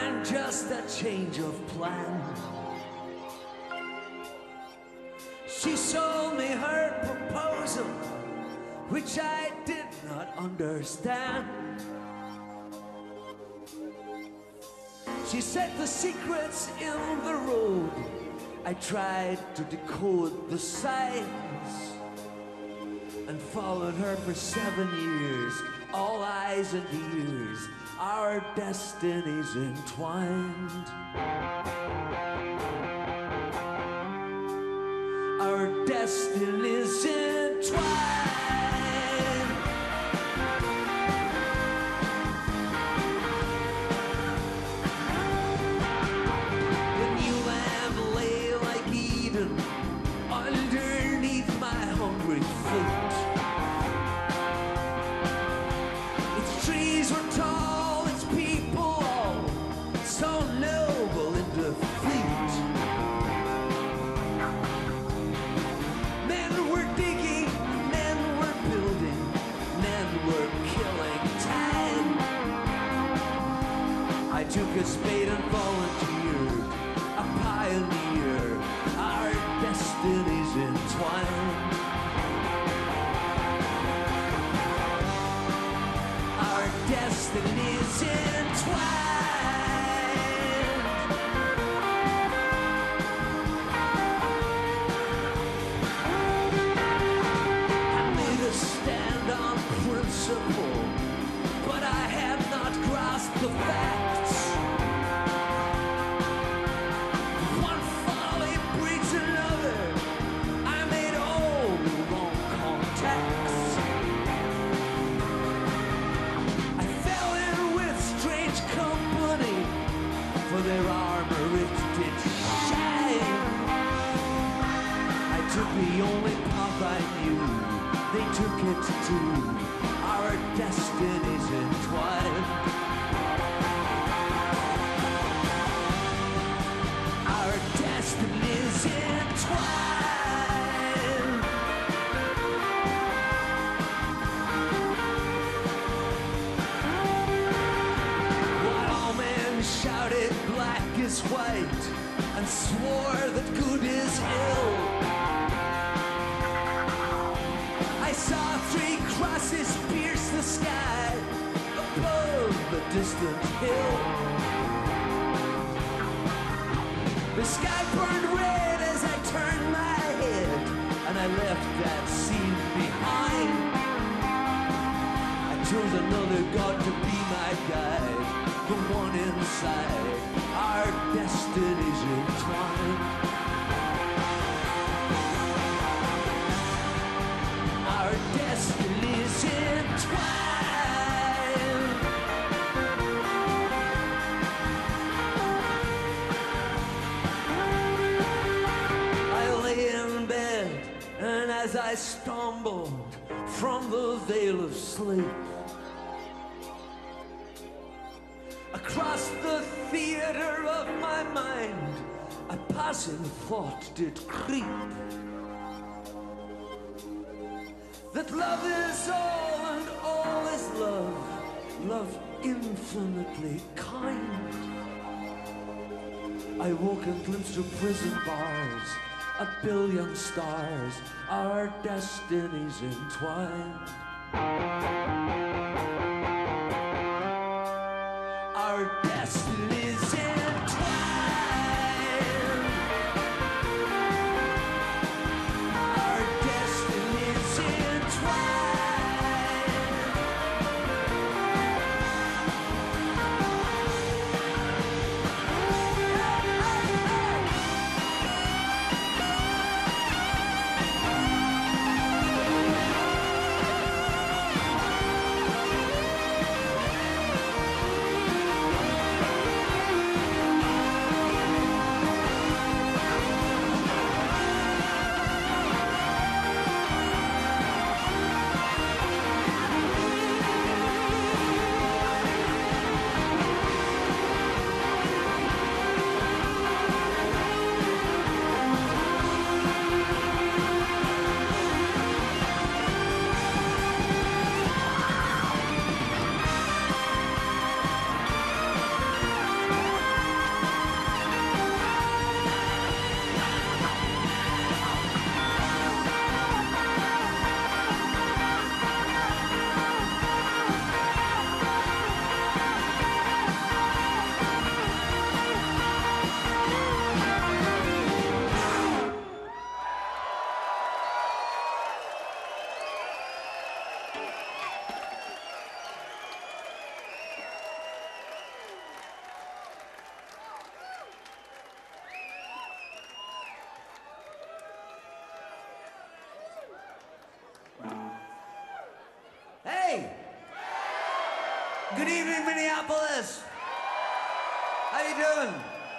and just a change of plan. She sold me her proposal, which I did not understand. She said the secret's in the road. I tried to decode the signs and followed her for 7 years, all eyes and ears, our destinies entwined. Our destinies entwined. The new land lay like Eden underneath my hungry feet. Its trees were tall, its people all so noble in defeat. Men were digging, men were building, men were killing time. I took a spade and volunteered, a pioneer, our destinies entwined. Our destinies entwined. I made a stand on principle, but I had not grasped the facts. One folly breeds another. I made all the wrong contacts. I fell in with strange company, for their armor it did shine. I took the only path I knew, they took it too, our destinies entwined. Our destinies entwined. While all men shouted black is white and swore that good is ill, I saw 3 crosses pierce the sky above the distant hill. The sky burned red as I turned my head, and I left that scene behind. I chose another God to be my guide, the one inside, our destinies entwined. Our destinies entwined. I lay in bed, and as I stumbled from the veil of sleep, across the theater of my mind, a passing thought did creep. That love is all and all is love, love infinitely kind. I woke and glimpsed of prison bars, a billion stars, our destinies entwined. Our destinies entwined. Our destinies entwined. Good evening, Minneapolis. How you doing?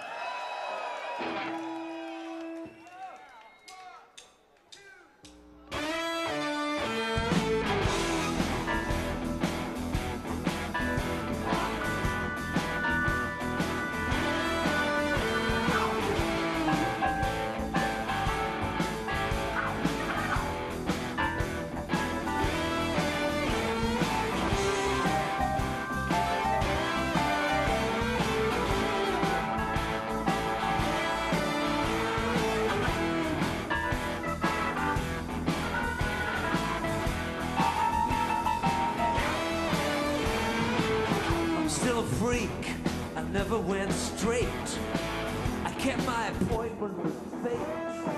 Freak, I never went straight. I kept my appointment with fate.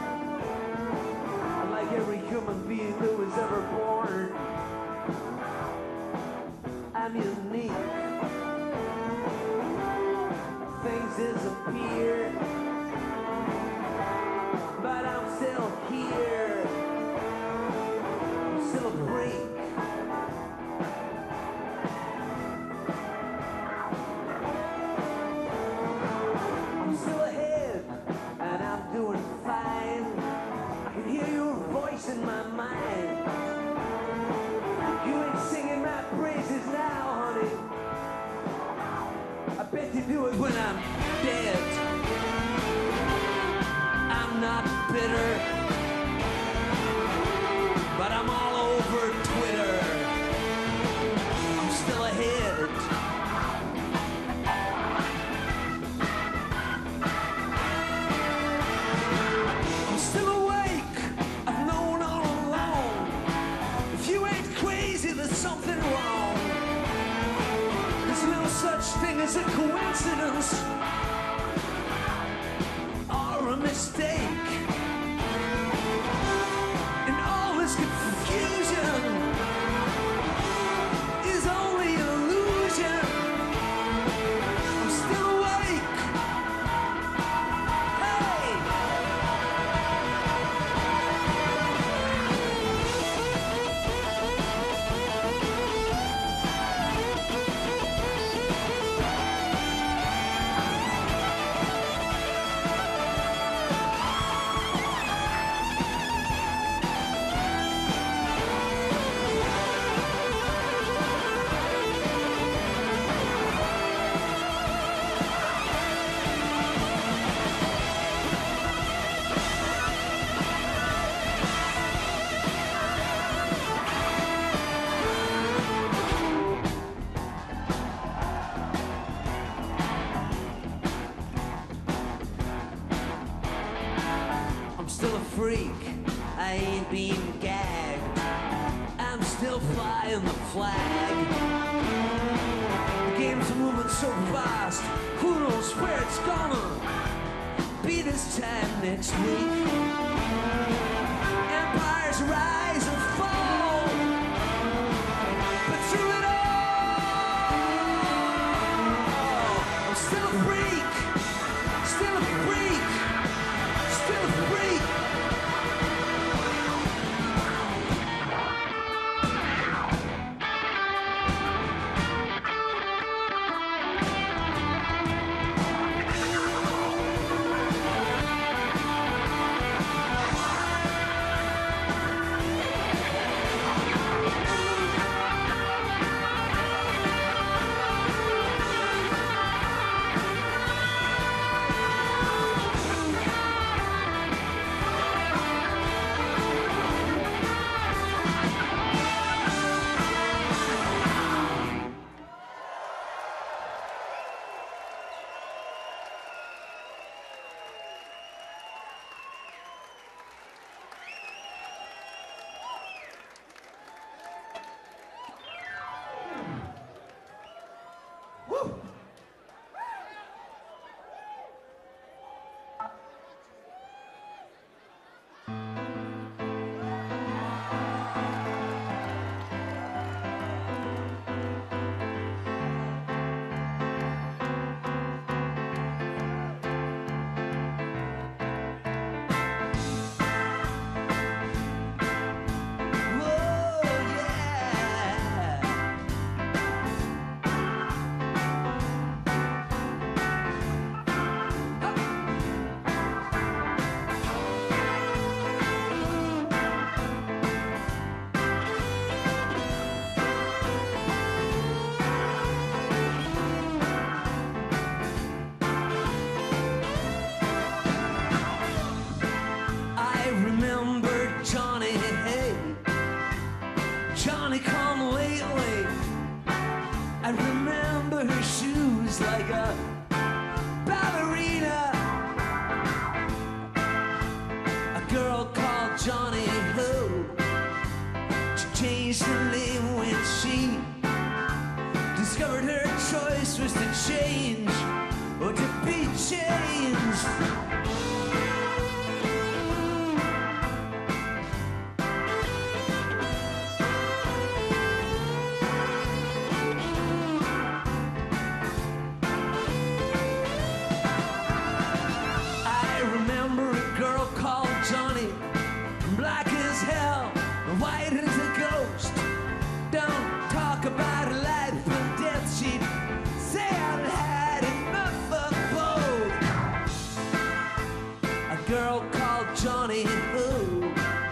And like every human being who was ever born, I'm unique. Things disappear, but I'm still here. I'm still a freak. Doing fine. I can hear your voice in my mind. You ain't singing my praises now, honey. I bet you do it when I'm dead. I'm not bitter, but I'm all over Twitter. I'm still ahead. Something wrong. There's no such thing as a coincidence or a mistake. And all this confusion is only illusion. I'm still awake. Hey! Freak, I ain't being gagged. I'm still flying the flag. The game's moving so fast, who knows where it's gonna be this time next week. Empires rise and fall, but through it all, I'm still a freak, still a freak, still a freak. I remember her shoes like a ballerina. A girl called Johnny Ho. She changed her name when she discovered her choice was to change or to be changed. I remember a girl called Johnny, black as hell, white as a ghost. Don't talk about her life and death, she'd say I've had enough of both. A girl called Johnny who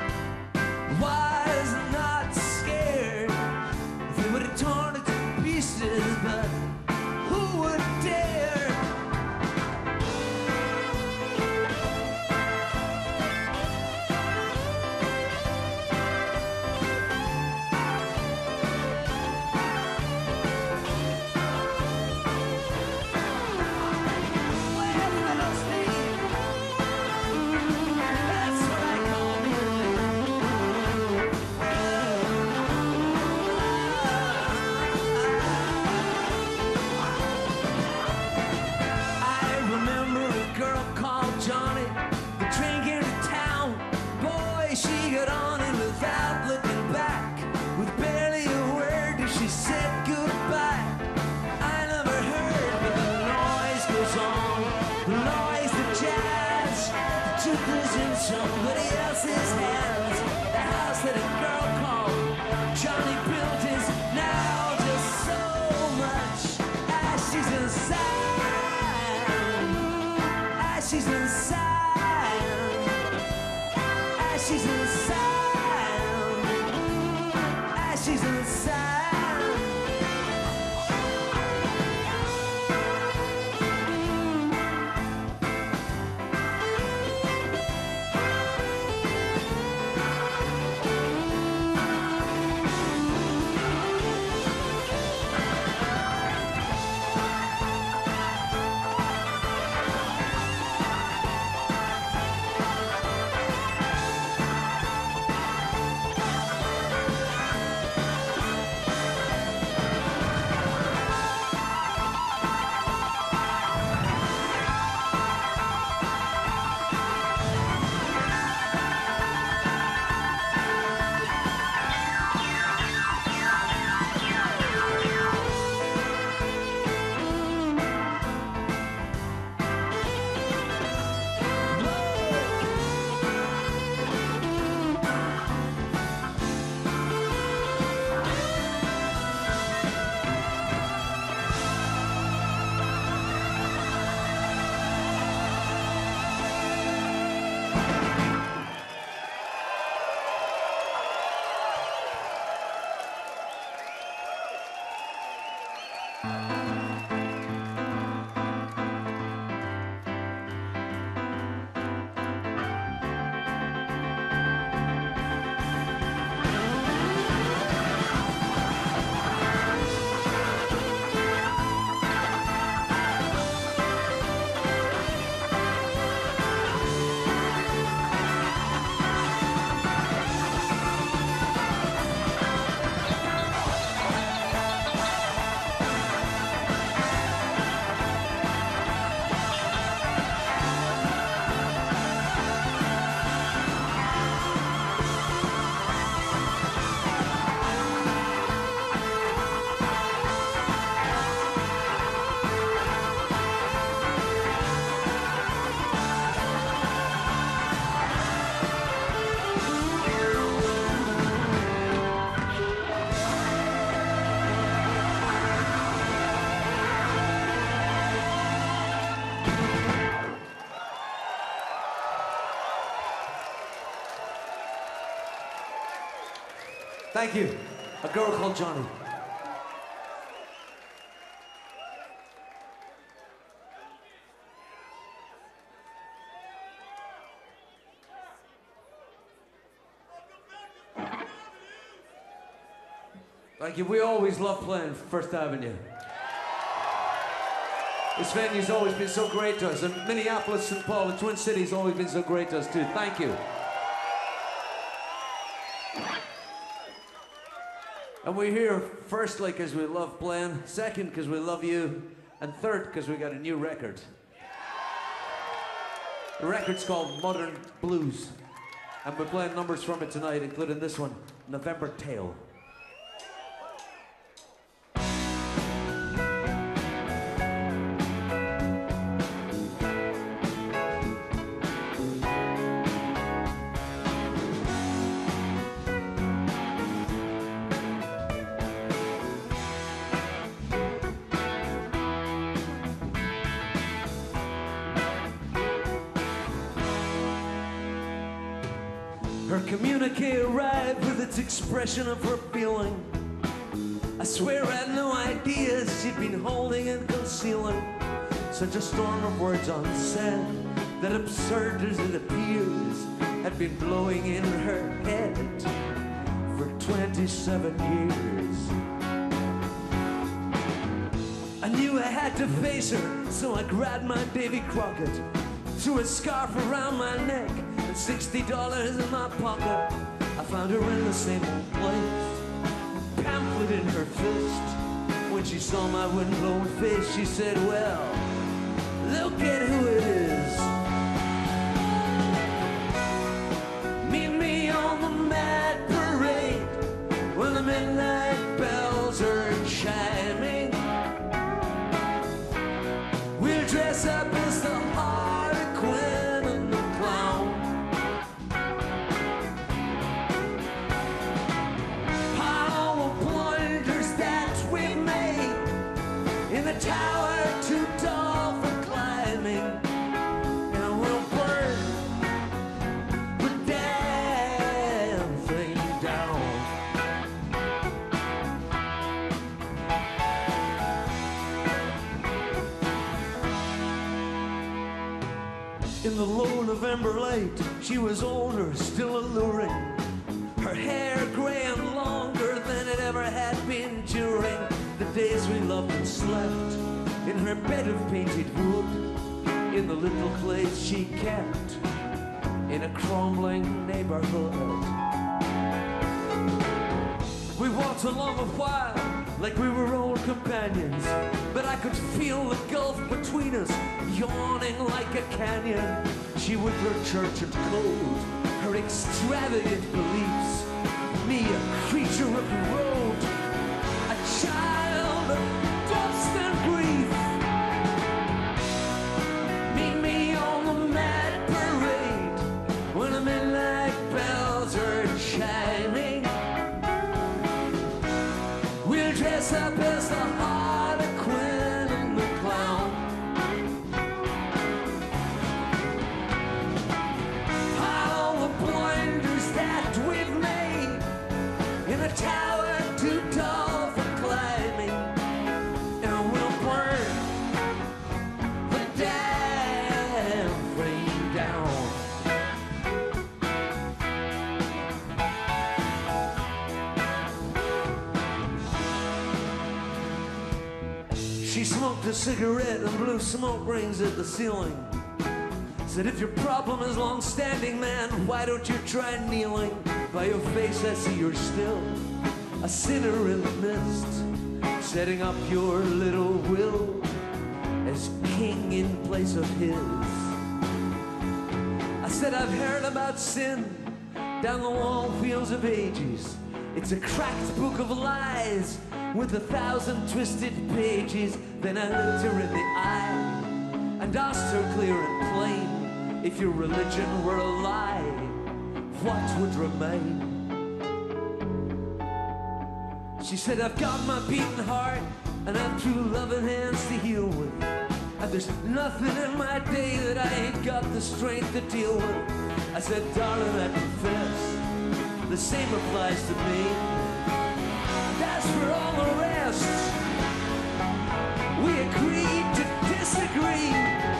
was not scared. They would have torn it to pieces, but who would dare? Somebody else's hands. The house that a girl called Johnny built is now just so much ashes and sand. Ashes and sand. Ashes and sand. Ashes and sand. Thank you. A Girl Called Johnny. Thank you. We always love playing First Avenue. This venue's always been so great to us, and Minneapolis, St. Paul, the Twin Cities, always been so great to us too. Thank you. And we're here firstly because we love playing, second because we love you, and third because we got a new record. The record's called Modern Blues, and we're playing numbers from it tonight, including this one, November Tale. Her communique arrived with its expression of her feeling. I swear I had no idea she'd been holding and concealing such a storm of words unsaid that, absurd as it appears, had been blowing in her head for 27 years. I knew I had to face her, so I grabbed my Davy Crockett, threw a scarf around my neck, and $60 in my pocket. I found her in the same old place, pamphlet in her fist. When she saw my wind-blown face, she said, well, look at who it is. Meet me on the mad parade when the midnight bells are chiming. We'll dress up as the Harlequin and the clown. All the blunders that we made in the tower too tall for climbing, and we'll burn the damn thing down. In the low November light, she was older, still alluring. Her hair gray and longer than it ever had been during the days we loved and slept in her bed of painted wood, in the little place she kept in a crumbling neighborhood. We walked along a while like we were old companions, but I could feel the gulf between us yawning like a canyon. She with her church and code, her extravagant beliefs, me a creature of the road, a child of dust and grief. Meet me on the mad parade when the midnight bells are chiming. We'll dress up as the Harlequin and the clown. All the blunders that we've made in a tower too tall for climbing, and we'll burn the damn thing down. She smoked a cigarette and blew smoke rings at the ceiling. Said, if your problem is long-standing, man, why don't you try kneeling? By your face I see you're still a sinner in the mist, setting up your little will as king in place of his. I said, I've heard about sin down the long fields of ages. It's a cracked book of lies with 1,000 twisted pages. Then I looked her in the eye and asked her clear and plain, if your religion were a lie, what would remain? She said, I've got my beating heart and I've two loving hands to heal with, and there's nothing in my day that I ain't got the strength to deal with. I said, darling, I confess, the same applies to me. And as for all the rest, we agreed to disagree.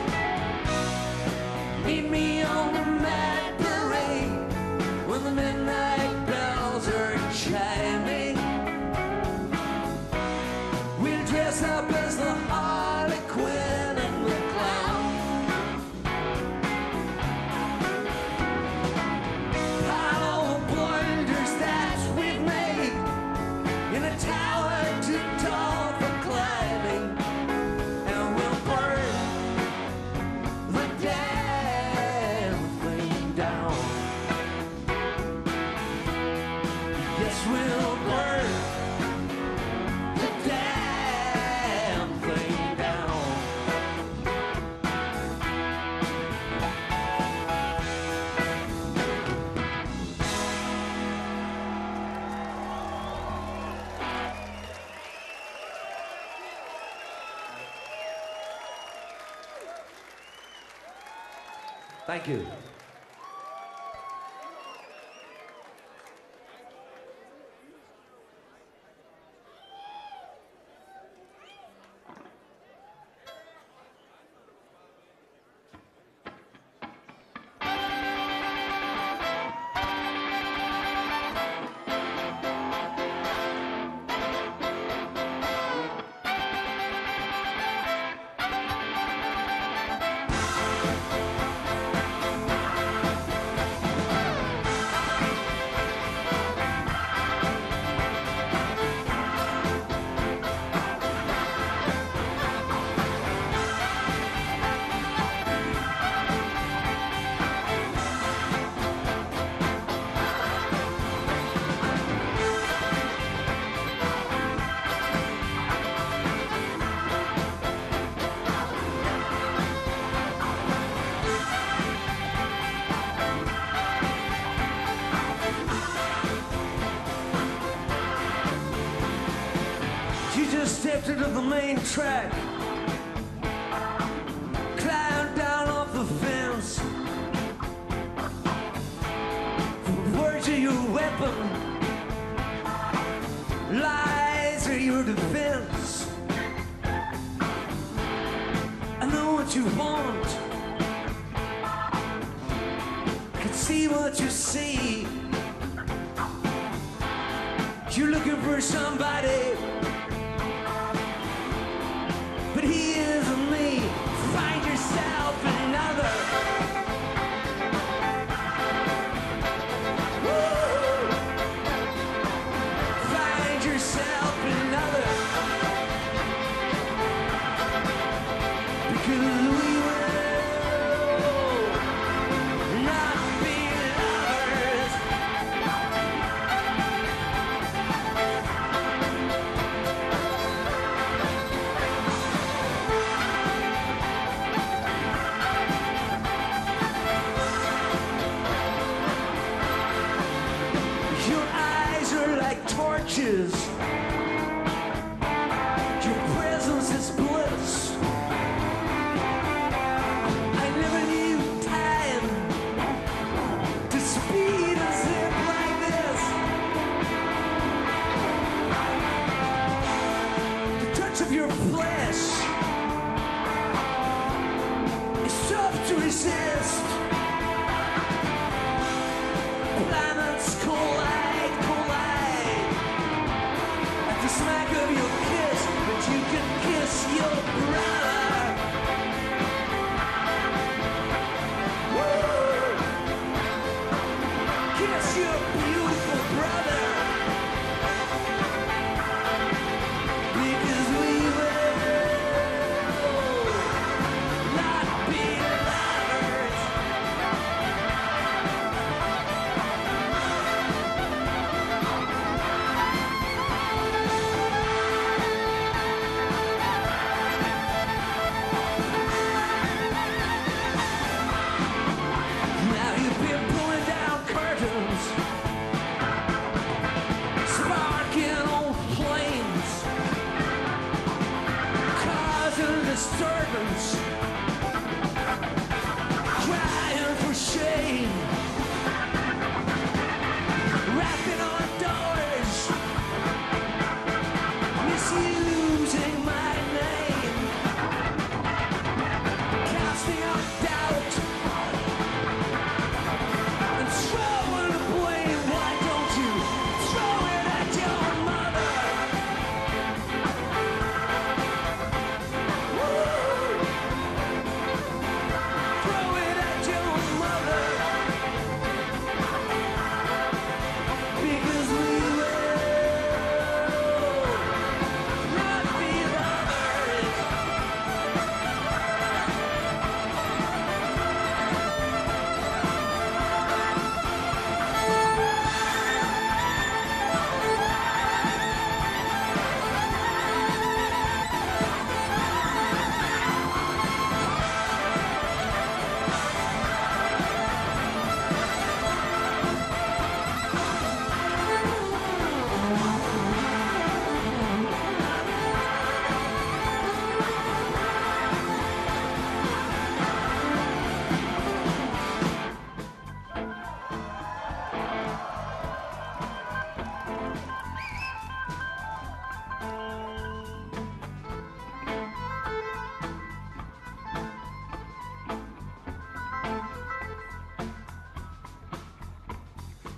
Meet me on the mad parade when the midnight bells are chiming. We'll dress up as the Harlequin Thank you. Stepped into the main track, climbed down off the fence. Words are your weapon, lies are your defense. I know what you want, can see what you see. You're looking for somebody, but he isn't me. Find yourself another. Woo. Find yourself another. Because we will not be lovers. Torches. Your presence is bliss. I never knew time to speed a zip like this. The touch of your flesh is tough to resist. Planets collide, collide.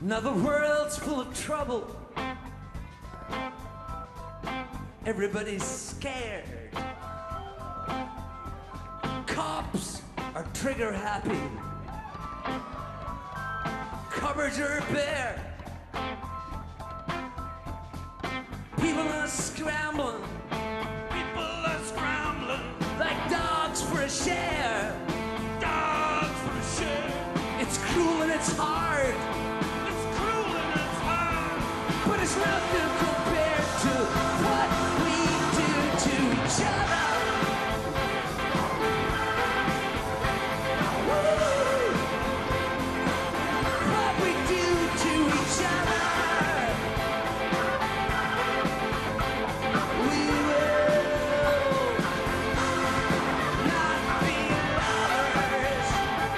Now the world's full of trouble. Everybody's scared. Cops are trigger happy. Cupboards are bare. People are scrambling. People are scrambling like dogs for a share. Dogs for a share. It's cruel and it's hard. It's cruel and it's hard. But it's nothing compared to what we do to each other. Woo! What we do to each other. We will not be lovers.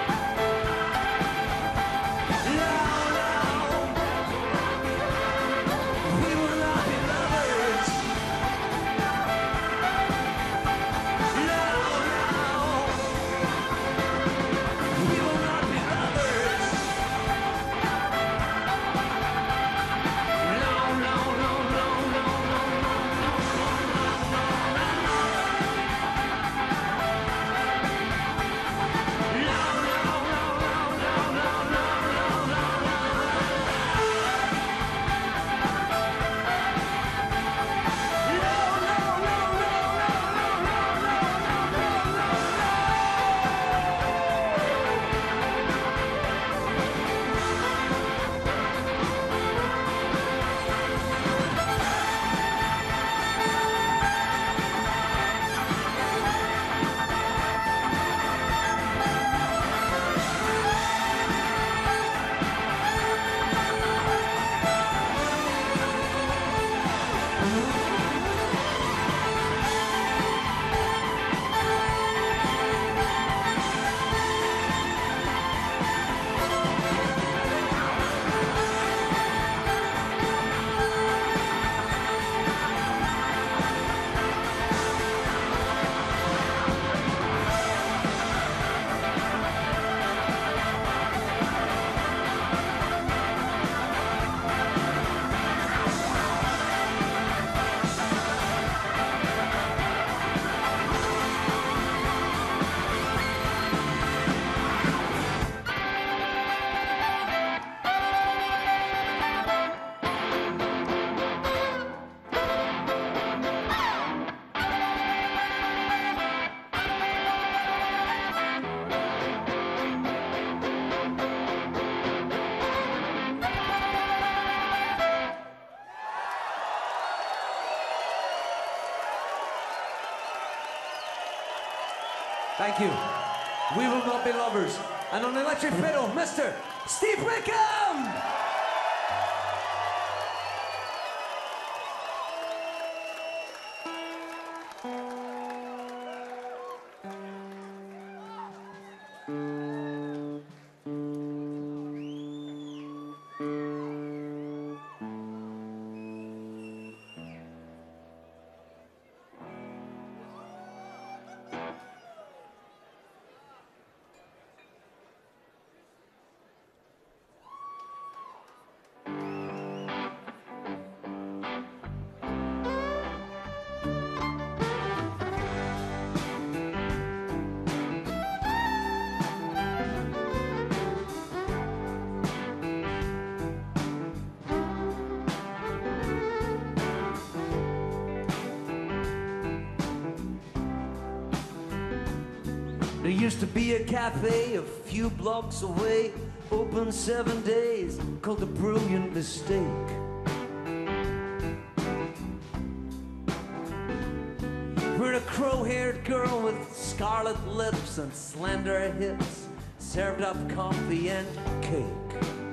No, no. We will not be lovers. No, no. We will not be lovers. No, no, no, no, no, no, no, Thank you. We will not be lovers. And on the electric fiddle, Mr. Steve Wickham! There used to be a cafe a few blocks away, open 7 days, called The Brilliant Mistake. Where a crow-haired girl with scarlet lips and slender hips served up coffee and cake.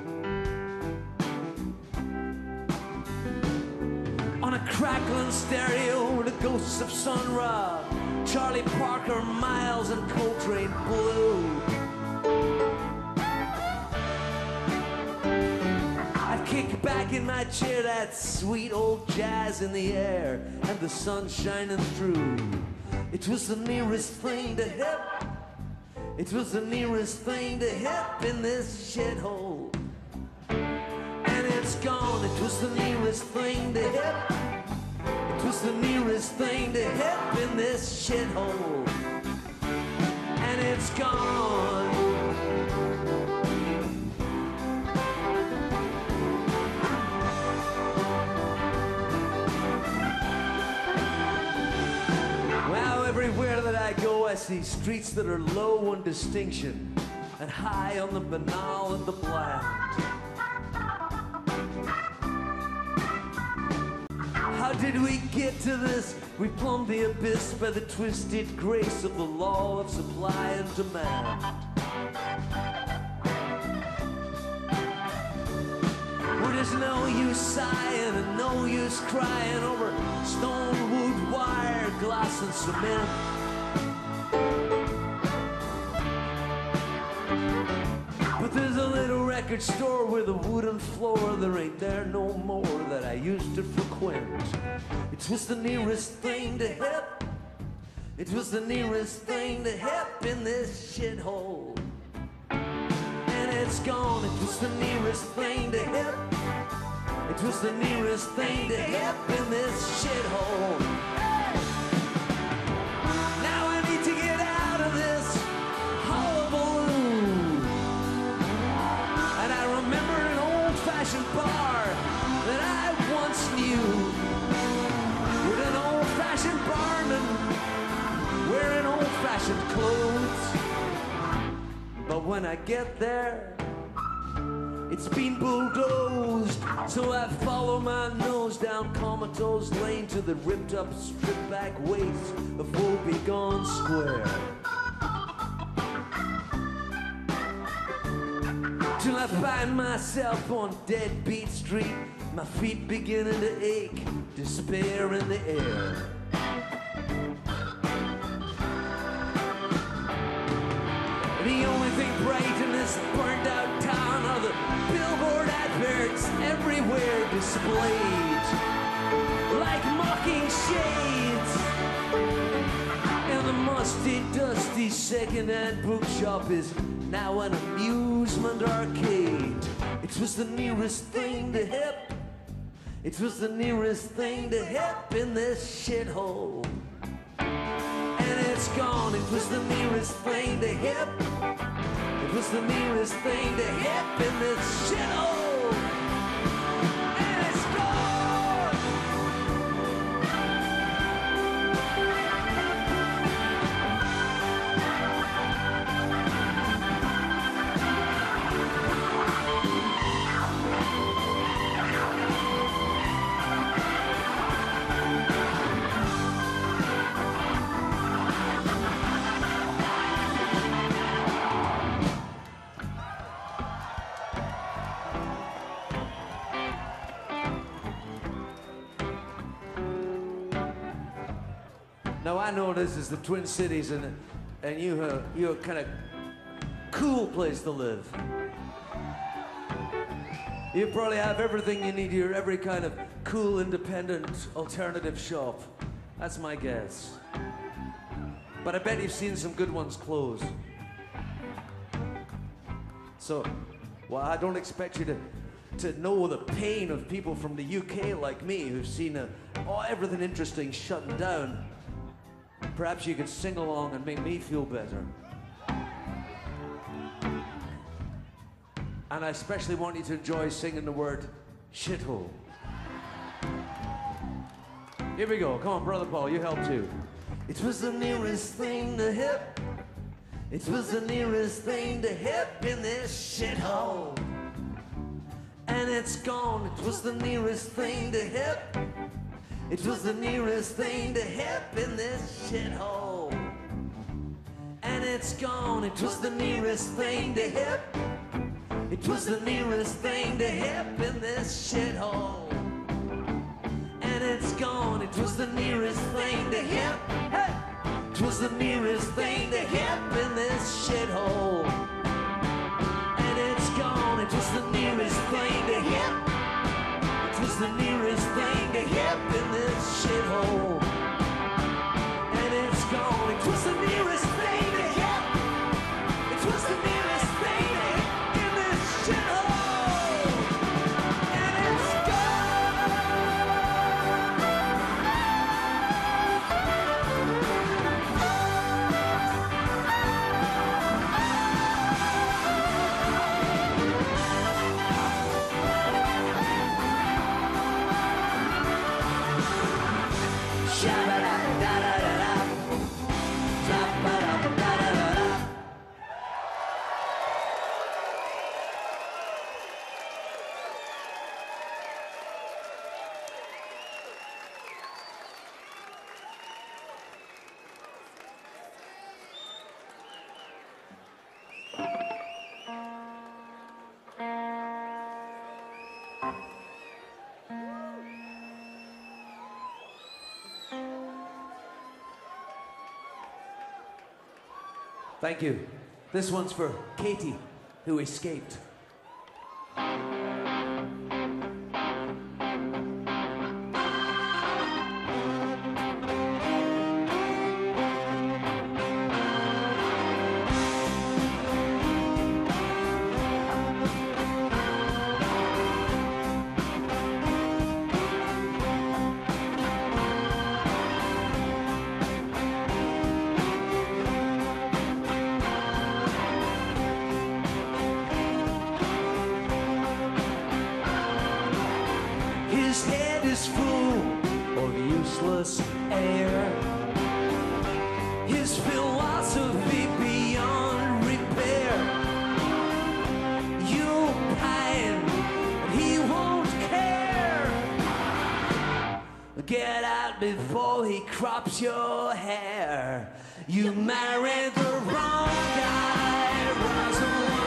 On a crackling stereo, the ghosts of Sun Ra, Charlie Parker, Miles, and Coltrane blew. I'd kick back in my chair, that sweet old jazz in the air, and the sun shining through. It was the nearest thing to hip. It was the nearest thing to hip in this shithole. was the nearest thing to hip. It was the nearest thing to hip in this shithole. And it's gone. Well, everywhere that I go, I see streets that are low on distinction and high on the banal and the bland. How did we get to this? We plumbed the abyss by the twisted grace of the law of supply and demand. Where there's no use sighing and no use crying over stone, wood, wire, glass and cement. But there's a little record store with a wooden floor. There ain't there no more that I used to frequent. It was the nearest thing to hip. It was the nearest thing to hip in this shithole. And it's gone. It was the nearest thing to hip. It was the nearest thing to hip in this shithole. Now I need to get out of this hullabaloo. And I remember an old-fashioned bar that I once knew, with an old-fashioned barman wearing old-fashioned clothes. But when I get there, it's been bulldozed. So I follow my nose down Comatose Lane to the ripped-up, stripped-back waste of Woebegone Square. Till I find myself on Deadbeat Street, my feet beginning to ache, despair in the air. The only thing bright in this burned out town are the billboard adverts everywhere displayed like mocking shades. And the musty, dusty second-hand bookshop is now an amusement arcade. It was the nearest thing to hip. It was the nearest thing to hip in this shithole. And it's gone. It was the nearest thing to hip. It was the nearest thing to hip in this shithole. And it's gone. Now I know this is the Twin Cities, and you're a kind of cool place to live. You probably have everything you need here, every kind of cool, independent, alternative shop. That's my guess. But I bet you've seen some good ones close. So, well, I don't expect you to know the pain of people from the UK like me who've seen everything interesting shutting down. Perhaps you could sing along and make me feel better. And I especially want you to enjoy singing the word shithole. Here we go. Come on, Brother Paul, you help too. It was the nearest thing to hip. It was the nearest thing to hip in this shithole. And it's gone. It was the nearest thing to hip. It was the nearest thing to hip in this shithole. And it's gone. It was the nearest thing to hip. It was the nearest thing to hip in this shithole. And it's gone. It was the nearest thing to hip. Hey! It was the nearest thing to hip in this shithole. And it's gone. It was the nearest thing to hip. It was the nearest thing to hip in this shithole. And it's gone. It was the nearest thing to hip. It was the nearest thing to hip in this shithole. And it's gone. Thank you. This one's for Katie, who escaped. His head is full of useless air. His philosophy beyond repair. You'll pine, but he won't care. Get out before he crops your hair. You married the wrong guy, Rosalind.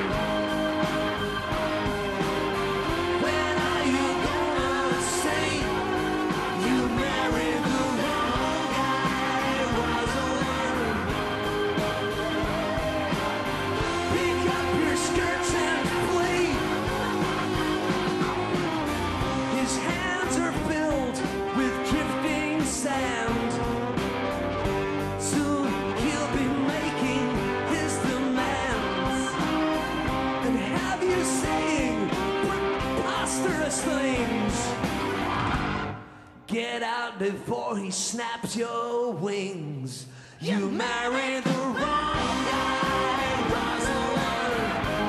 Get out before he snaps your wings. You married the wrong guy, Rosalind.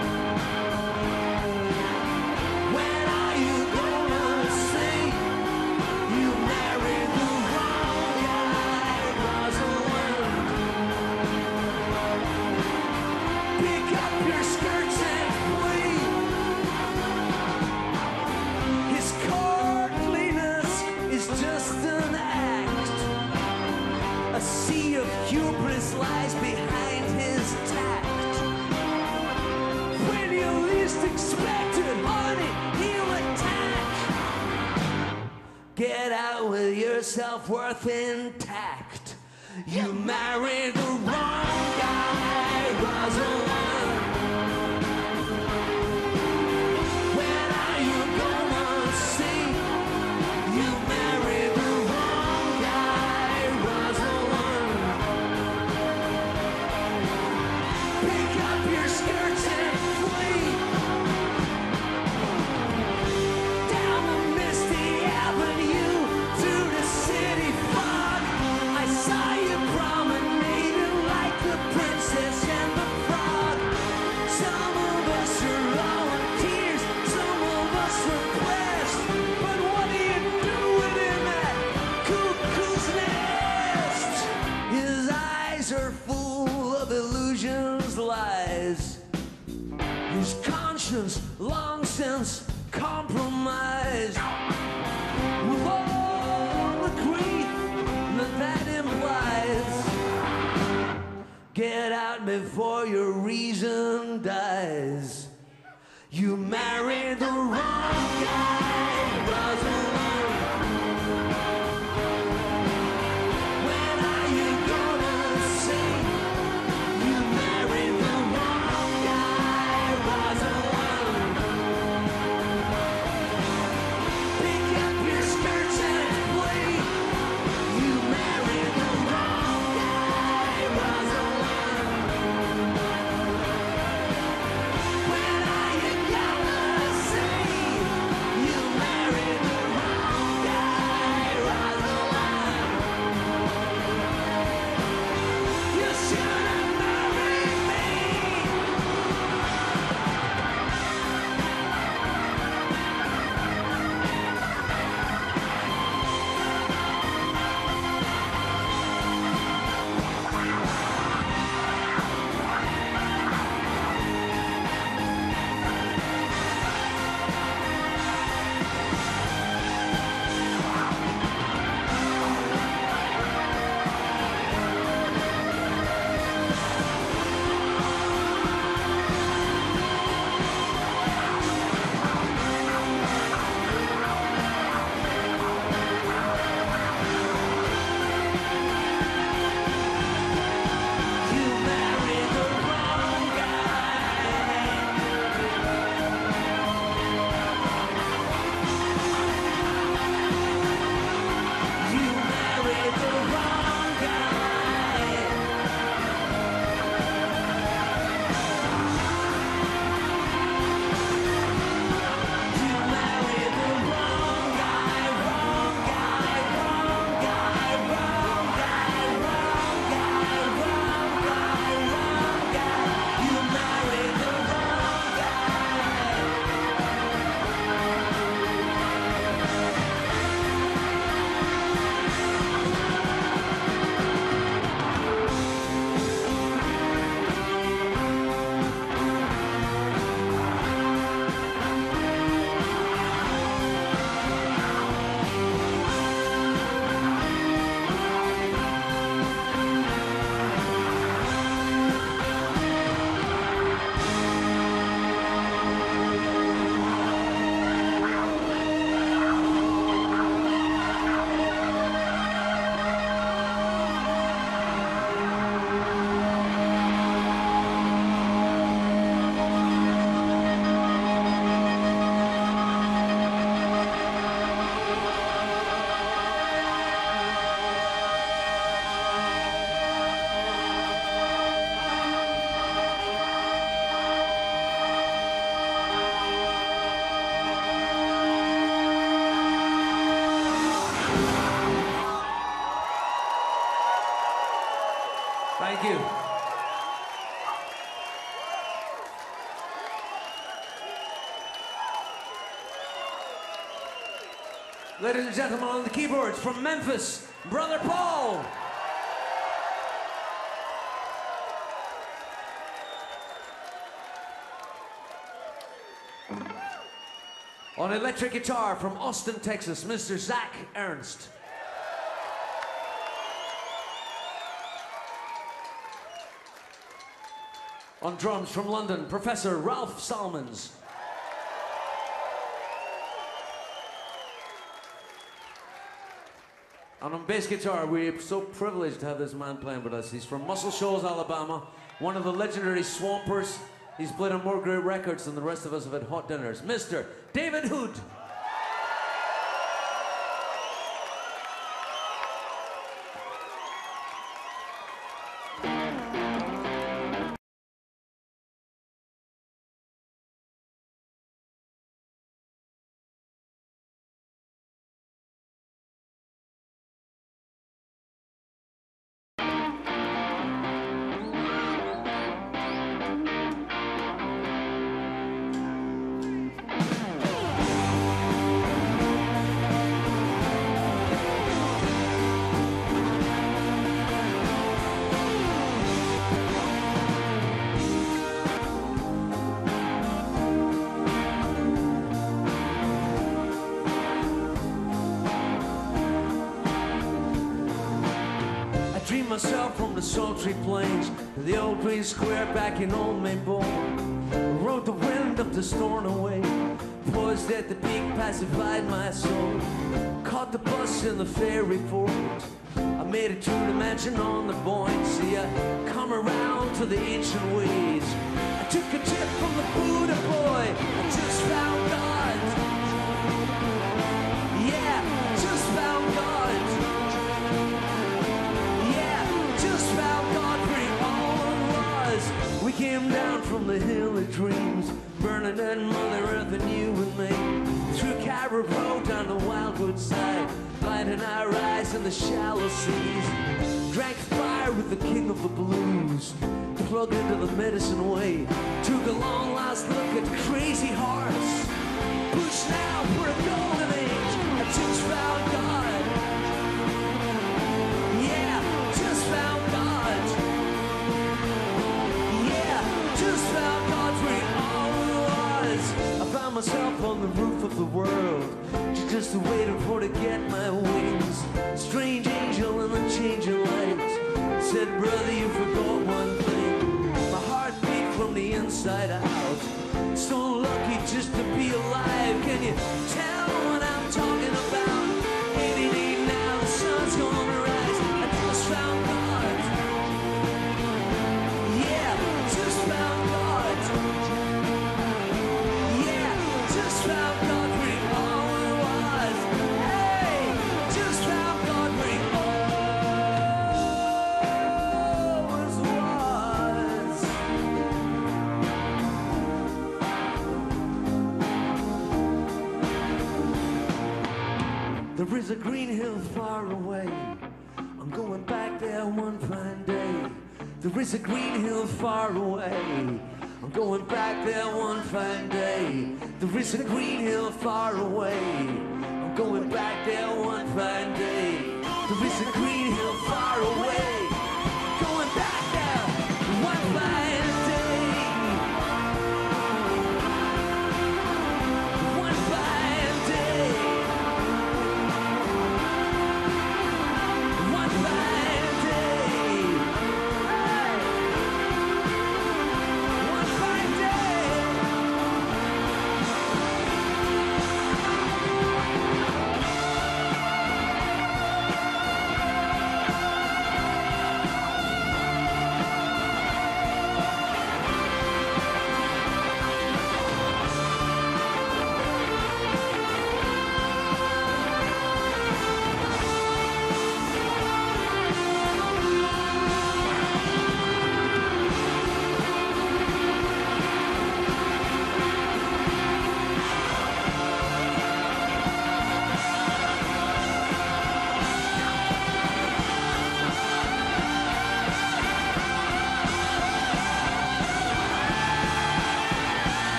When are you gonna sing? You married the wrong guy, Rosalind. Pick up your skirts and flee. His courtliness is just an act. A sea of hubris lies behind his tact. When you least expect it, honey, he'll attack. Get out with your self-worth intact. You married the wrong guy, Rosalind. When are you gonna see? You married the wrong guy, Rosalind. Pick up your skirts and flee down the misty avenue through the city fog. I saw you promenading like the princess and the frog. Some of us are all in tears, some of us are blessed. But what do you do within that cuckoo's nest? His eyes are full of illusions, lies. His conscience long since compromised. With all the grief that implies. Get out before your reason dies. You married the wrong guy, Rosalind. When are you gonna sing? You married the wrong guy, Rosalind. Pick up your skirts and flee. You married the wrong guy, Rosalind. When are you gonna see? You Ladies and gentlemen, on the keyboards from Memphis, Brother Paul. On electric guitar from Austin, Texas, Mr. Zach Ernst. On drums from London, Professor Ralph Salmons. And on bass guitar, we're so privileged to have this man playing with us. He's from Muscle Shoals, Alabama, one of the legendary Swampers. He's played on more great records than the rest of us have had hot dinners. Mr. David Hood. Dream myself from the sultry plains to the old green square back in old Maybole. Rode the wind up the storm away, poised at the peak, pacified my soul. Caught the bus in the ferry port, I made it to the mansion on the buoyancy. I come around to the ancient ways. I took a tip from the Buddha boy, I just found God. Yeah, just found God. We came down from the hill of dreams, burning that Mother Earth and you and me. Through Cairo Road down the Wildwood side, lighting our eyes in the shallow seas. Drank fire with the king of the blues, plugged into the medicine way. Took a long last look at Crazy Horse. Push now for a golden age. I just found God. Yeah, just found God. I found myself on the roof of the world, just waiting for to get my wings. Strange angel in the changing light said, brother, you forgot one thing. My heart beat from the inside out. So lucky just to be alive. Can you tell what I'm talking about? 88 now, the sun's gonna rise. I just found God. Yeah, just found God. There is a green hill far away. I'm going back there one fine day. There is a green hill far away. I'm going back there one fine day. There is a green hill far away. I'm going back there one fine day. There is a green hill far away. Going back there one fine day. One fine day. One fine day. One fine day.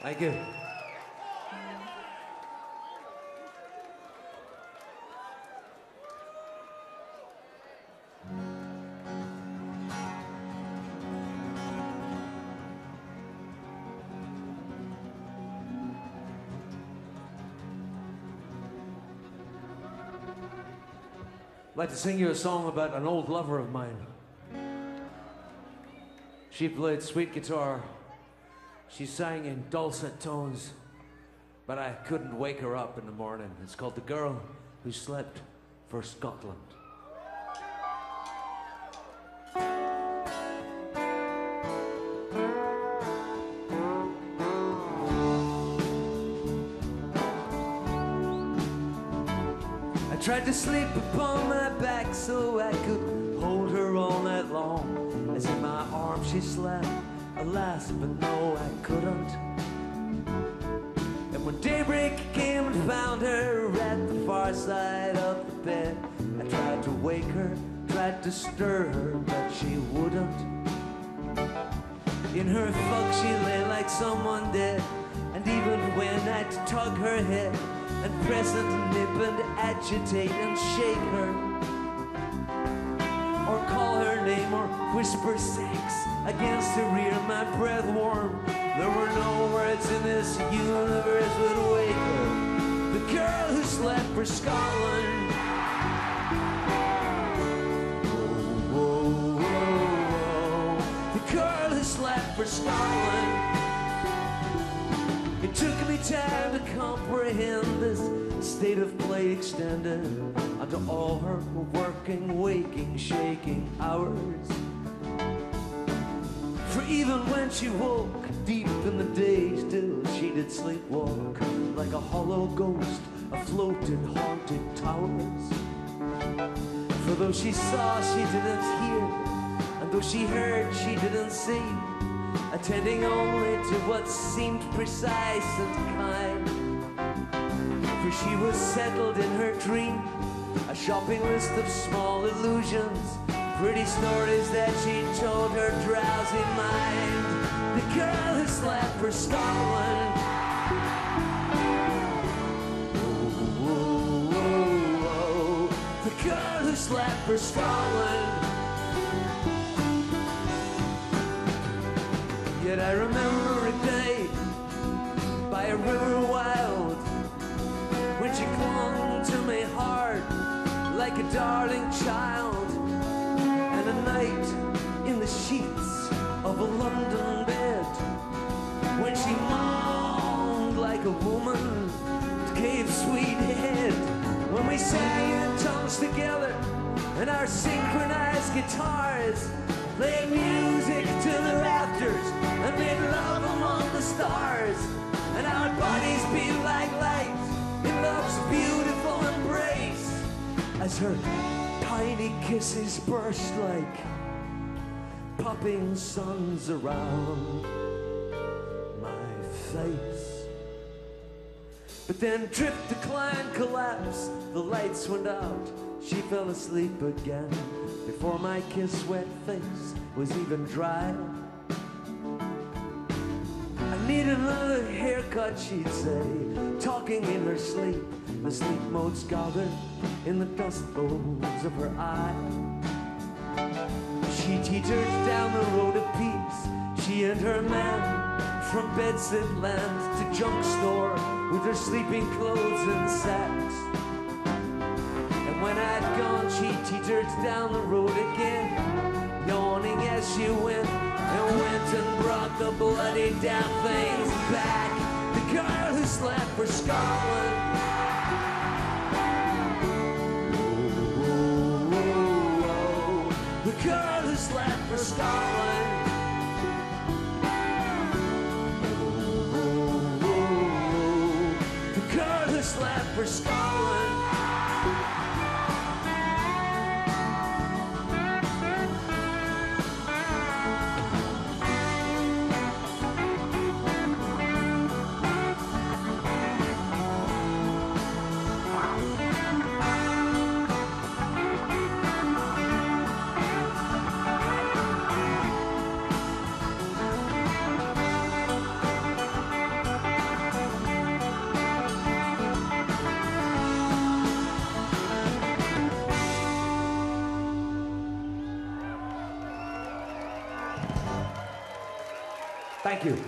Thank you. I'd like to sing you a song about an old lover of mine. She played sweet guitar. She sang in dulcet tones, but I couldn't wake her up in the morning. It's called The Girl Who Slept for Scotland. I tried to sleep upon my back so I could hold her all night long, as in my arms she slept. Alas, but no, I couldn't. And when daybreak came and found her at the far side of the bed, I tried to wake her, tried to stir her, but she wouldn't. In her fog she lay like someone dead, and even when I'd tug her head and press and nip and agitate and shake her, or call her name or whisper sex against her ear, my breath warm, there were no words in this universe would wake her. The girl who slept for Scotland. Whoa, whoa, whoa. The girl who slept for Scotland. It took me time to comprehend this state of play extended onto all her working, waking, shaking hours. For even when she woke deep in the day, still she did sleepwalk like a hollow ghost afloat in haunted towers. For though she saw, she didn't hear, and though she heard, she didn't see, attending only to what seemed precise and kind. For she was settled in her dream, a shopping list of small illusions, pretty stories that she told her drowsy mind. The girl who slept for Scotland. Whoa, whoa, whoa, whoa. The girl who slept for Scotland. Yet I remember a day by a river wild, when she clung to me hard like a darling child, and a night in the sheets of a London bed, when she moaned like a woman gave sweet head, when we sang in tongues together and our synchronized guitars played music to the rafters and made love among the stars, and our bodies beat like light in love's beautiful embrace, as her tiny kisses burst like popping suns around my face. But then trip, decline, collapse, the lights went out, she fell asleep again before my kiss-wet face was even dry. I need another haircut, she'd say, talking in her sleep. The sleep motes gathered in the dust bowls of her eye. She teetered down the road of peace, she and her man, from bedsit land to junk store, with her sleeping clothes in sacks. And when I'd gone, she teetered down the road again, yawning as she went, and went and brought the bloody damn things back. The girl who slept for Scotland. Whoa, whoa, whoa. The girl who slept for Scotland. Whoa, whoa, whoa. The girl who slept for Scotland. Thank you.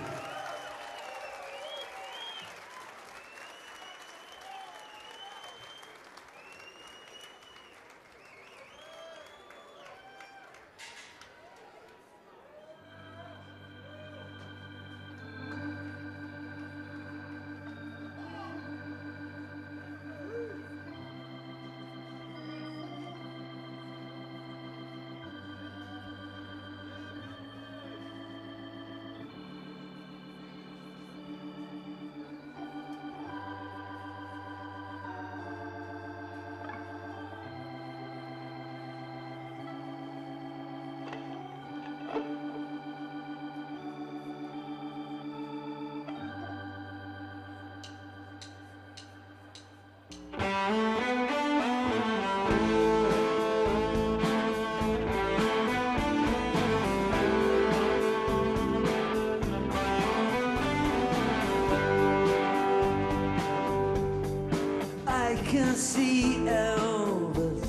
I can see Elvis,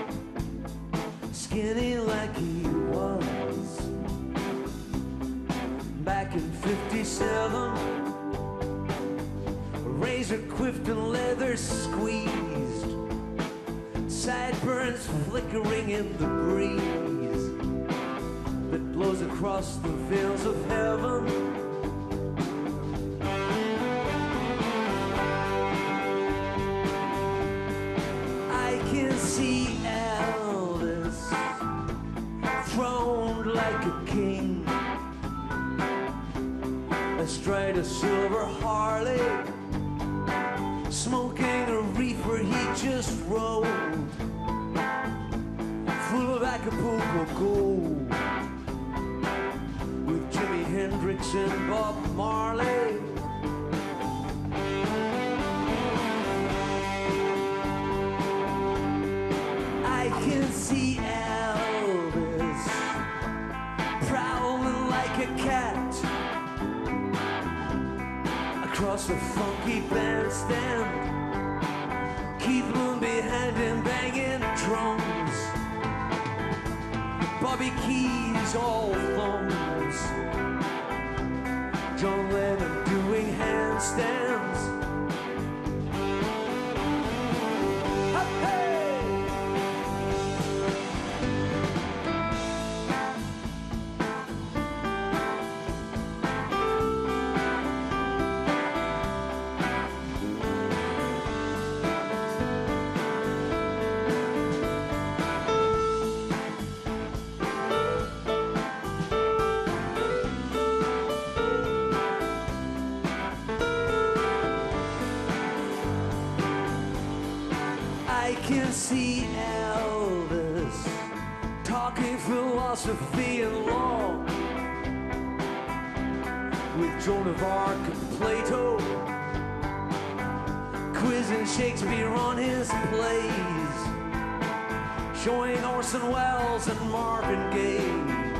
skinny like he was back in '57. Razor quiffed and leather squeezed, sideburns flickering in the breeze that blows across the veils of heaven. See Elvis throned like a king, astride a silver Harley, smoking a reefer he just rolled, full of Acapulco gold, with Jimi Hendrix and Bob Marley. I can see Elvis prowling like a cat across a funky bandstand, Keith Moon behind him banging drums, Bobby Keys all thumbs, John Lennon doing handstands. I can see Elvis talking philosophy and law with Joan of Arc and Plato, quizzing Shakespeare on his plays, showing Orson Welles and Marvin Gaye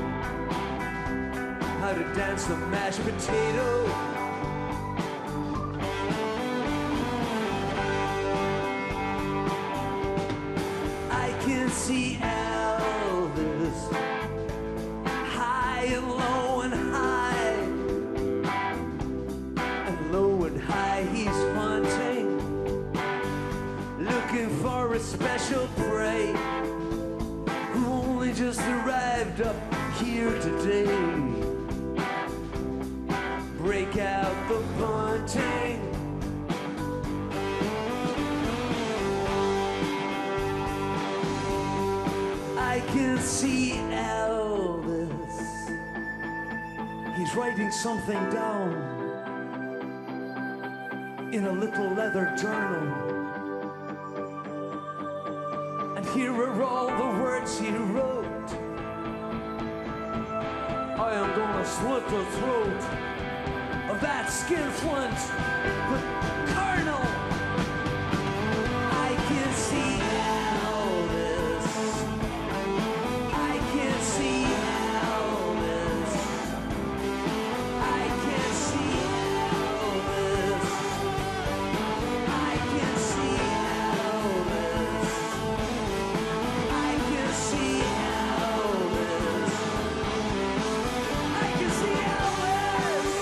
how to dance the mashed potato. I can see Elvis high and low and high, and low and high he's hunting, looking for a special prey who only just arrived up here today. Break out the bunting. I can see Elvis. He's writing something down in a little leather journal. And here are all the words he wrote. I am gonna slit the throat of that skinflint, the Colonel. I can see Elvis. I can see Elvis. I can see Elvis. I can see Elvis. I can see Elvis. I can see Elvis.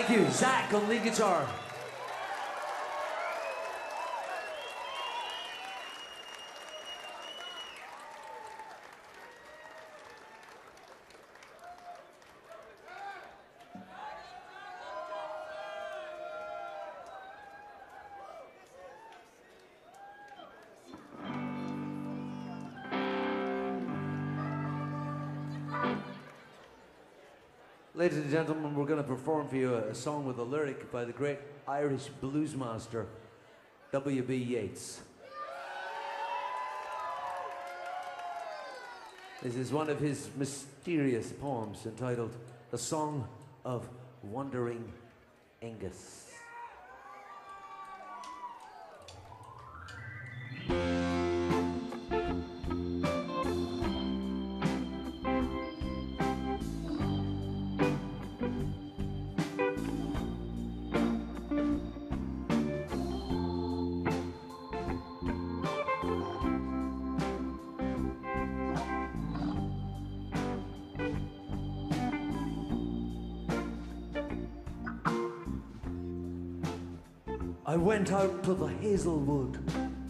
Thank you, Zach on lead guitar. Ladies and gentlemen, we're going to perform for you a song with a lyric by the great Irish blues master, W.B. Yeats. This is one of his mysterious poems entitled The Song of Wandering Angus. I went out to the Hazelwood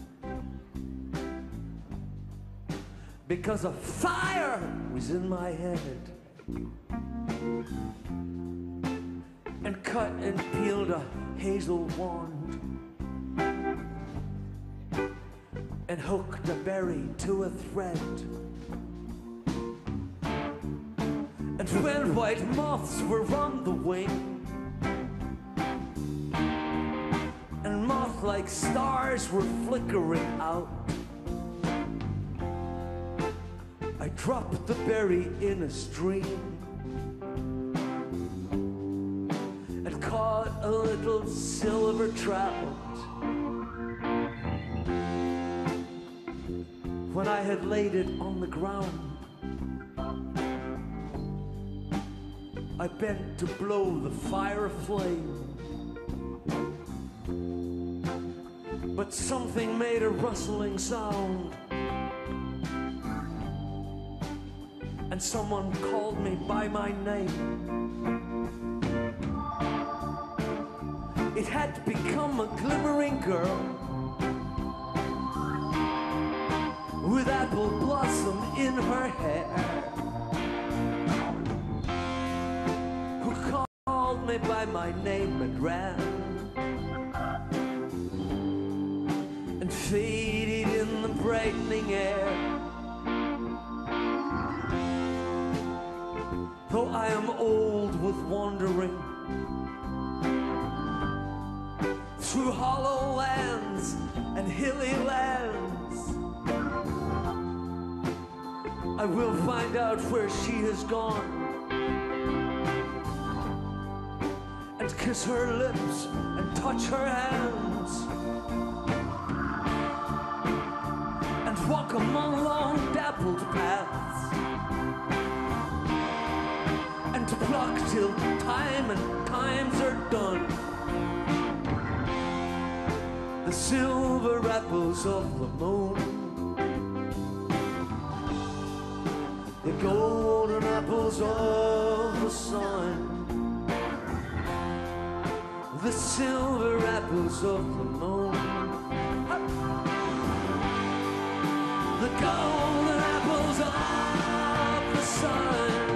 because a fire was in my head, and cut and peeled a hazel wand and hooked a berry to a thread. And when white moths were on the wing, like stars were flickering out, I dropped the berry in a stream and caught a little silver trout. When I had laid it on the ground, I bent to blow the fire aflame, but something made a rustling sound, and someone called me by my name. It had become a glimmering girl with apple blossom in her hair, who called me by my name and ran, faded in the brightening air. Though I am old with wandering through hollow lands and hilly lands, I will find out where she has gone and kiss her lips and touch her hands, walk among long dappled paths, and to pluck till time and times are done the silver apples of the moon, the golden apples of the sun, the silver apples of the moon. The golden apples of the sun.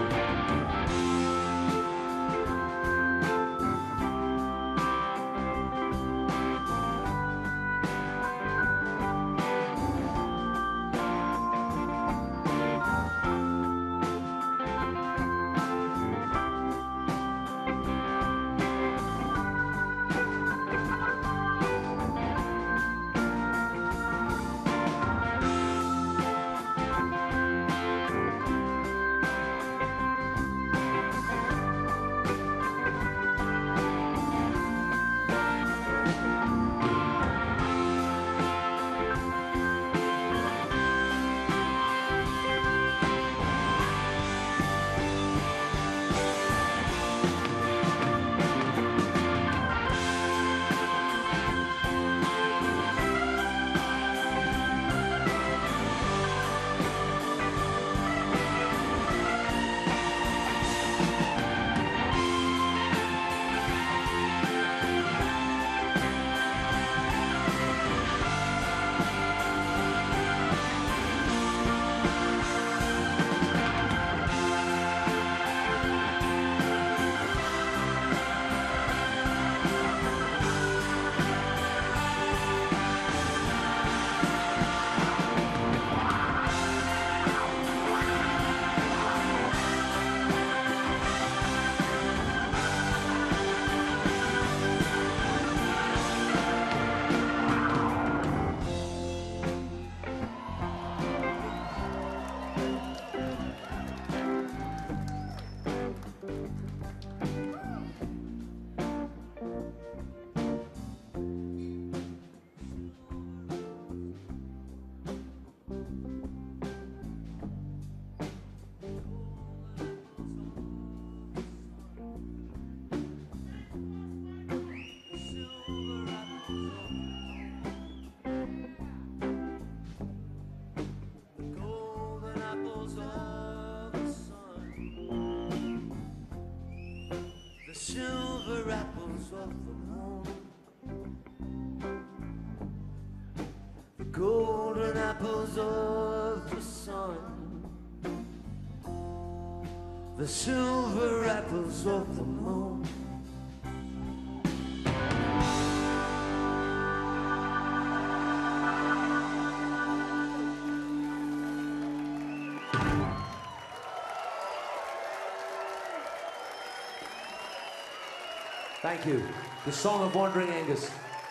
of the moon, the golden apples of the sun, the silver apples of the moon. Thank you. The Song of Wandering Angus.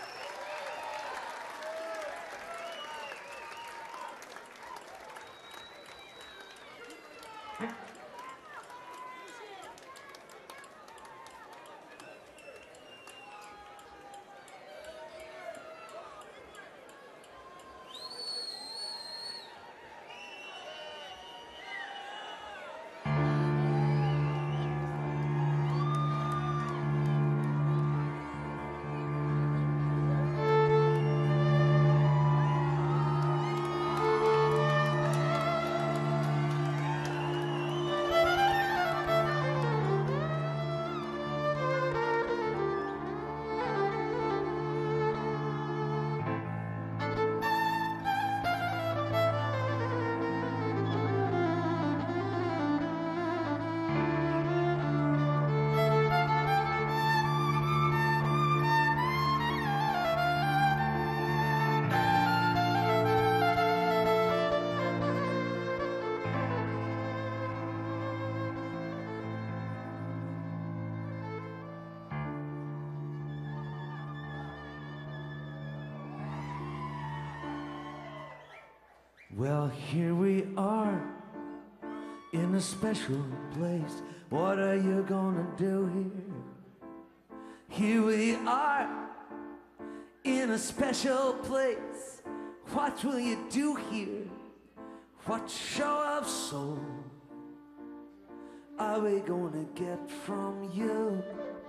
Well, here we are in a special place. What are you gonna do here? Here we are in a special place. What will you do here? What show of soul are we gonna get from you?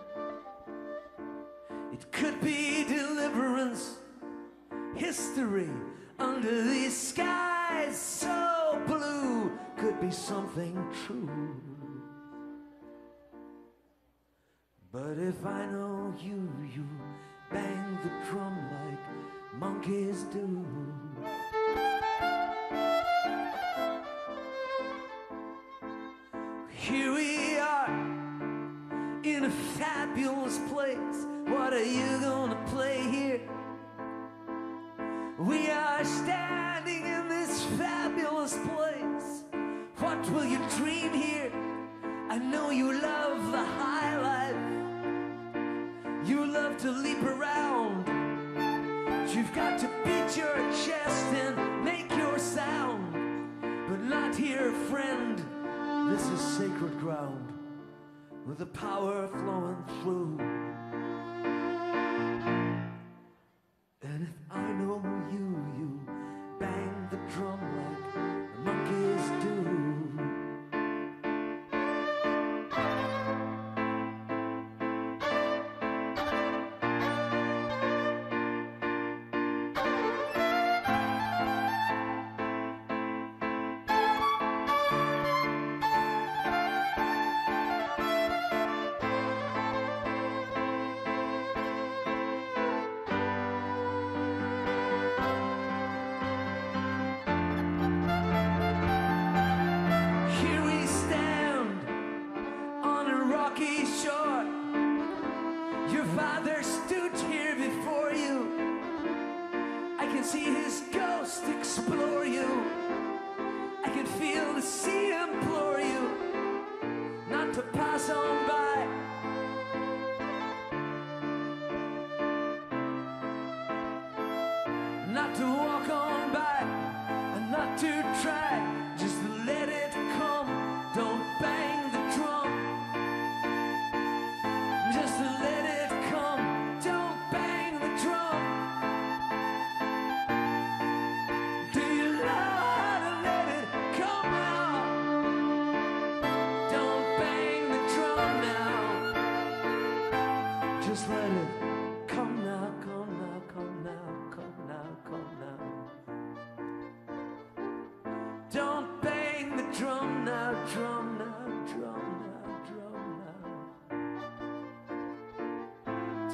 It could be deliverance, history under these skies so blue, could be something true. But if I know you, you bang the drum like monkeys do. Here we are in a fabulous place. What are you gonna play here? We are standing in this fabulous place. What will you dream here? I know you love the high life. You love to leap around. You've got to beat your chest and make your sound. But not here, friend. This is sacred ground with the power flowing through. And if I know you, you bang the drum like the monkeys do. See his ghost explore you. I can feel the sea implore you not to pass on by. Not to walk on by, and not to try, just to let it come. Don't bang the drum, just to let it come. Don't bang the drum. Do you know how to let it come now? Don't bang the drum now. Just let it come now, come now, come now, come now, come now. Don't bang the drum now, drum now, drum now, drum now.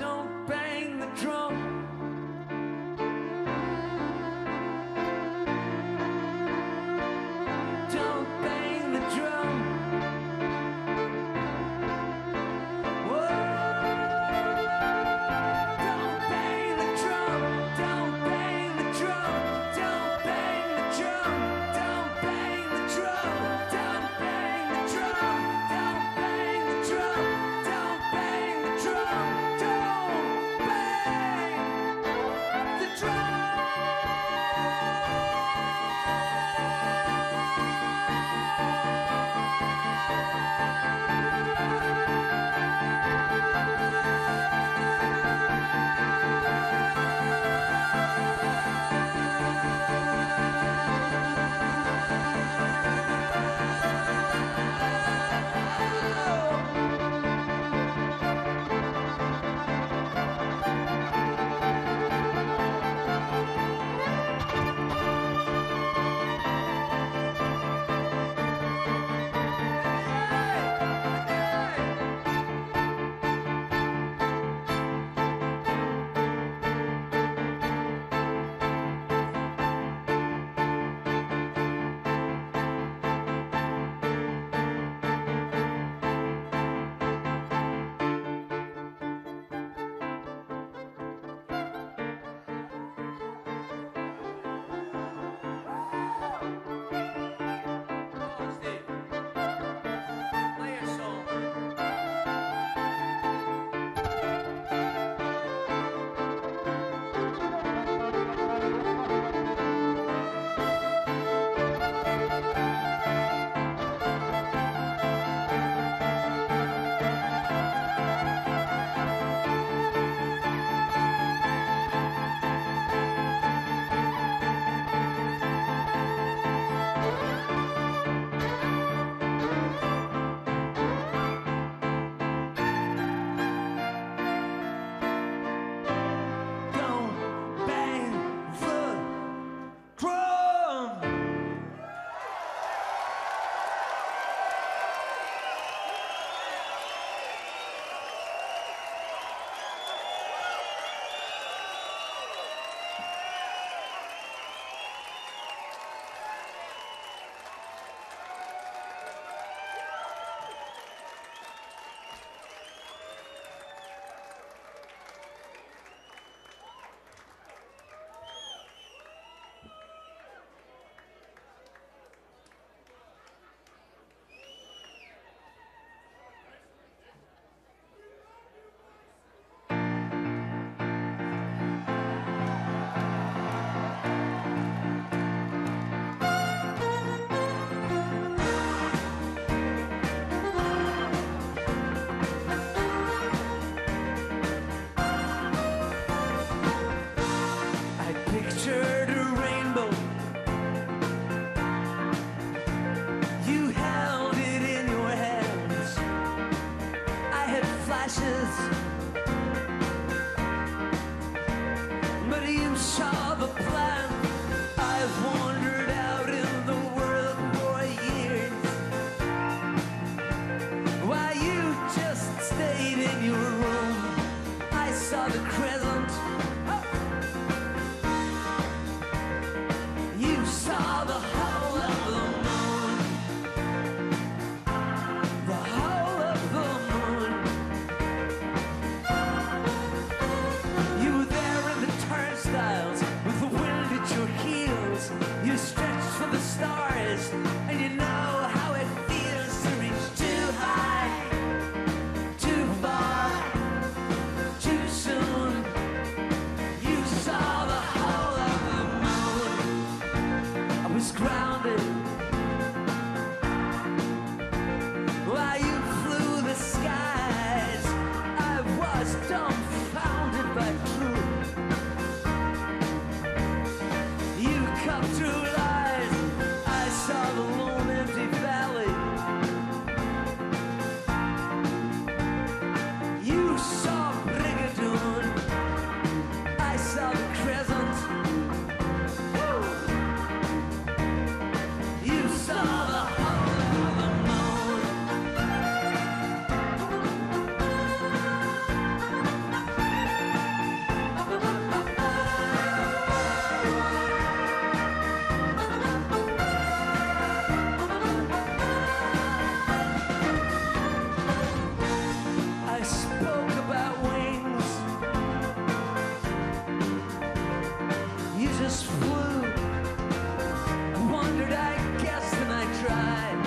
just flew. I wondered, I guessed, and I tried.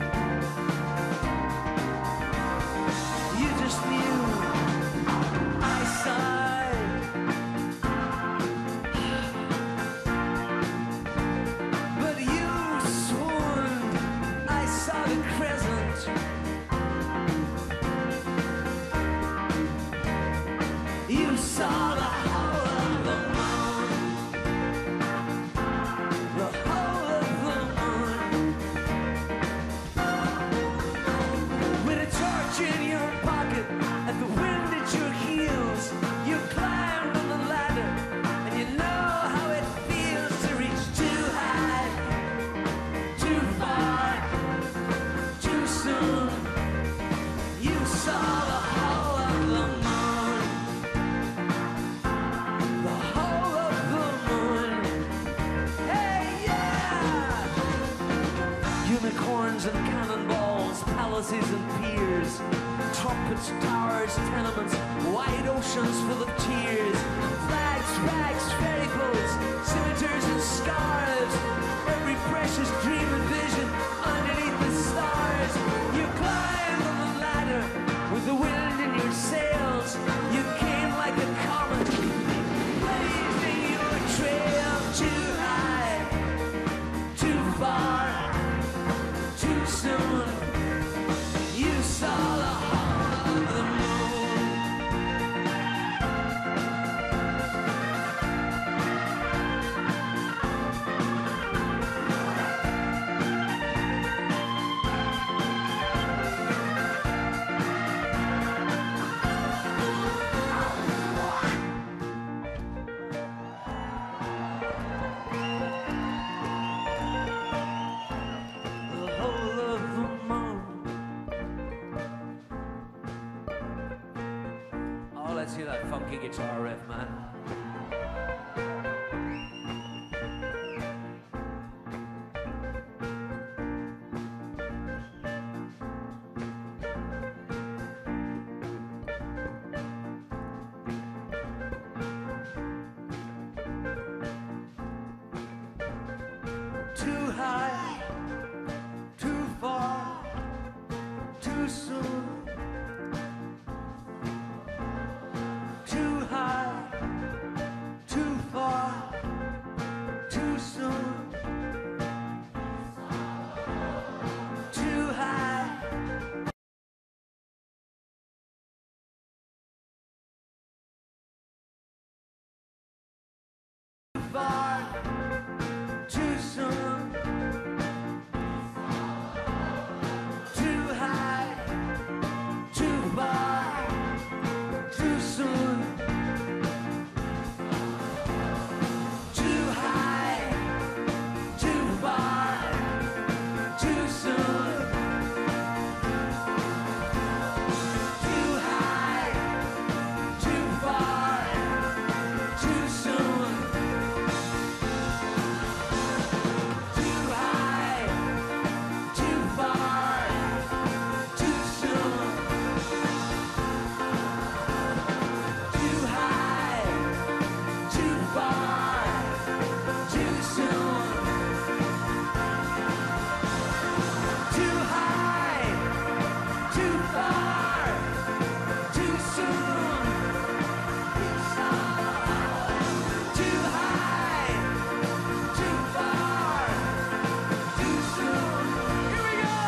You just knew I sighed. But you swooned, I saw the crescent. You saw the whole of the moon. The whole of the moon. With a torch in your pocket and the wind at your heels, you climbed on the ladder and you know how it feels to reach too high, too far, too soon. You saw the whole of the moon. The whole of the moon. Hey, yeah! Unicorns and cannonballs, palaces and piers, trumpets, towers, tenements, wide oceans full of tears, flags, bags, ferry boats, scimitars and scarves, every precious dream and vision underneath the stars. You climbed on the ladder with the wind in your sails. You came like a comet, blazing your trail too high, too far, too soon. You saw the whole of the moon. The whole of the moon. Oh, let's hear that funky guitar riff, man. Too high, too far, too soon. Too high, too far, too soon. Too high. Too far, too soon. Too high, too far, too soon. Too high, too far, too soon. Too high, too far, too soon. Too high, too far, too soon. Too high, too far, too soon. Too high, too far, too soon. Too high, too far, too soon. Here we go!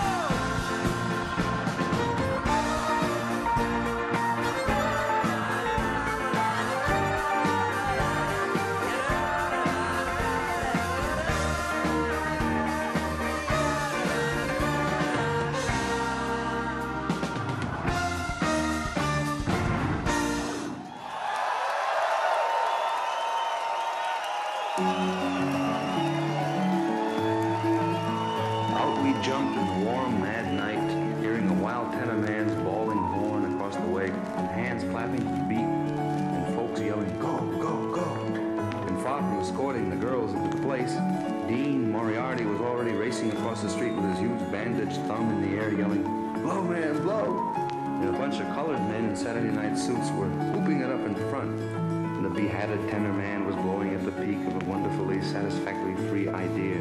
Out we jumped in the warm, mad night, hearing a wild tenor man's bawling horn across the way, and hands clapping to the beat, and folks yelling, "Go, go, go!" And far from escorting the girls into the place, Dean Moriarty was already racing across the street with his huge bandaged thumb in the air, yelling, "Blow, man, blow!" And a bunch of colored men in Saturday night suits were whooping it up in front. And the behatted tenor man was blowing at the peak of a wonderfully satisfactorily free idea.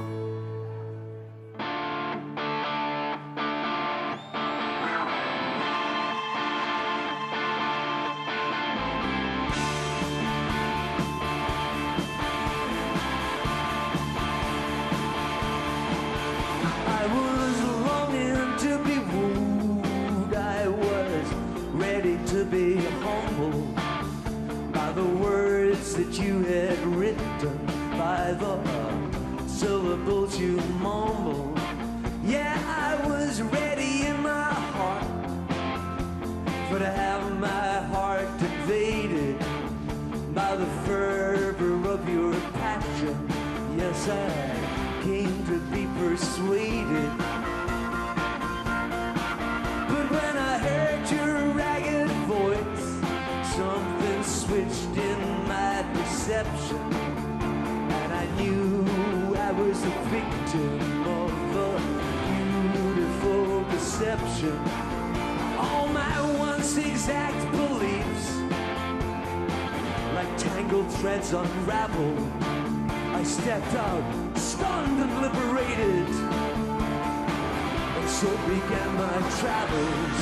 I was longing to be wooed, I was ready to be humbled by the words that you had written, by the syllables you mumbled. Yeah, I was ready in my heart for to have my heart invaded by the fervor of your passion. Yes, I came to be persuaded. But when I heard your ragged voice, something switched in my perception, and I knew I was a victim of a beautiful deception. All my once exact beliefs, like tangled threads unraveled, I stepped out, stunned and liberated, and so began my travels.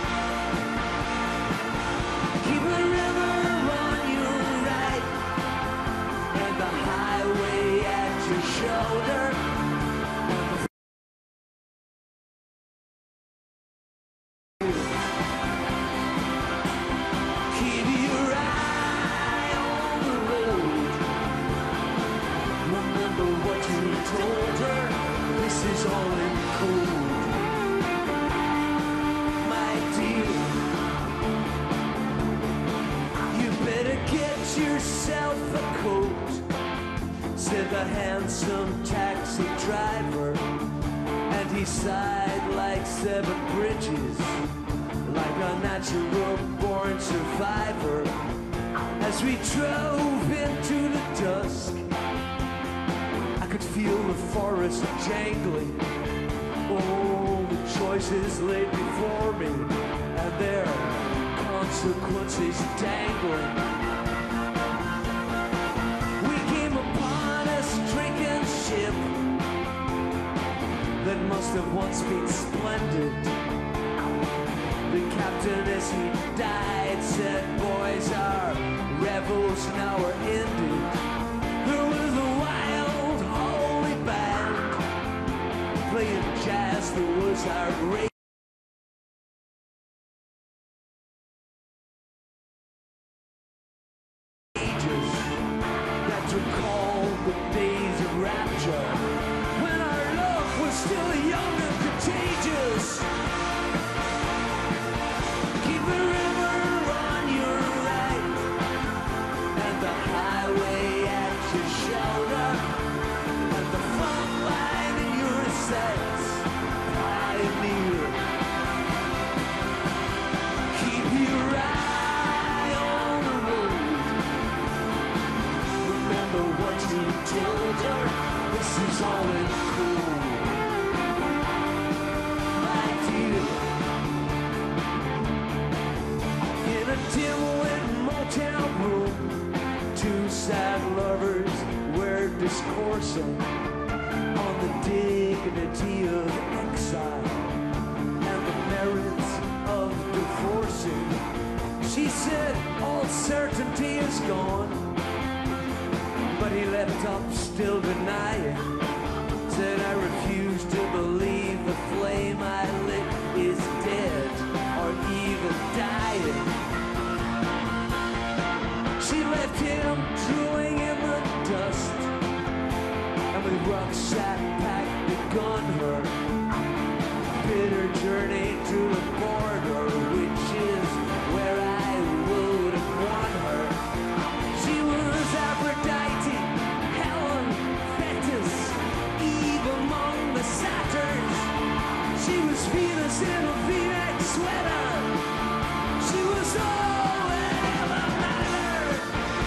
Keep the river on your right, and the highway at your shoulder. Keep your eye on the road. Remember what you told her. This is all in code, my dear. You better get yourself a coat, said the handsome taxi driver, and he sighed like 7 bridges, like a natural born survivor. As we drove into the dusk, I could feel the forest jangling. Oh, the choices laid before me, and their consequences dangling. We came upon a stricken ship that must have once been splendid. The captain, as he died, said, "Boys, our revels now are ended." There was a wild, holy band playing jazz that was outrageous. That recalled the days of rapture, when our love was still young and contagious. Keep the river on your right, and the highway at your shoulder, and the front line in your sights, pioneer. Keep your eye on the road. Remember what you told her. This is all in cool, my dear. In a dim-lit motel room, 2 sad lovers were discoursing on the dignity of exile and the merits of divorcing. She said, all certainty is gone, but he leapt up, still denying. Said, I refuse to believe the flame I lit is dead or even dying. She left him drooling in the dust, and with rucksack packed begun her bitter journey to the border, which is where I would have won her. She was Aphrodite, Helen, Thetis, Eve among the Satyrs. She was Venus in a V-neck sweater. She was all that ever mattered.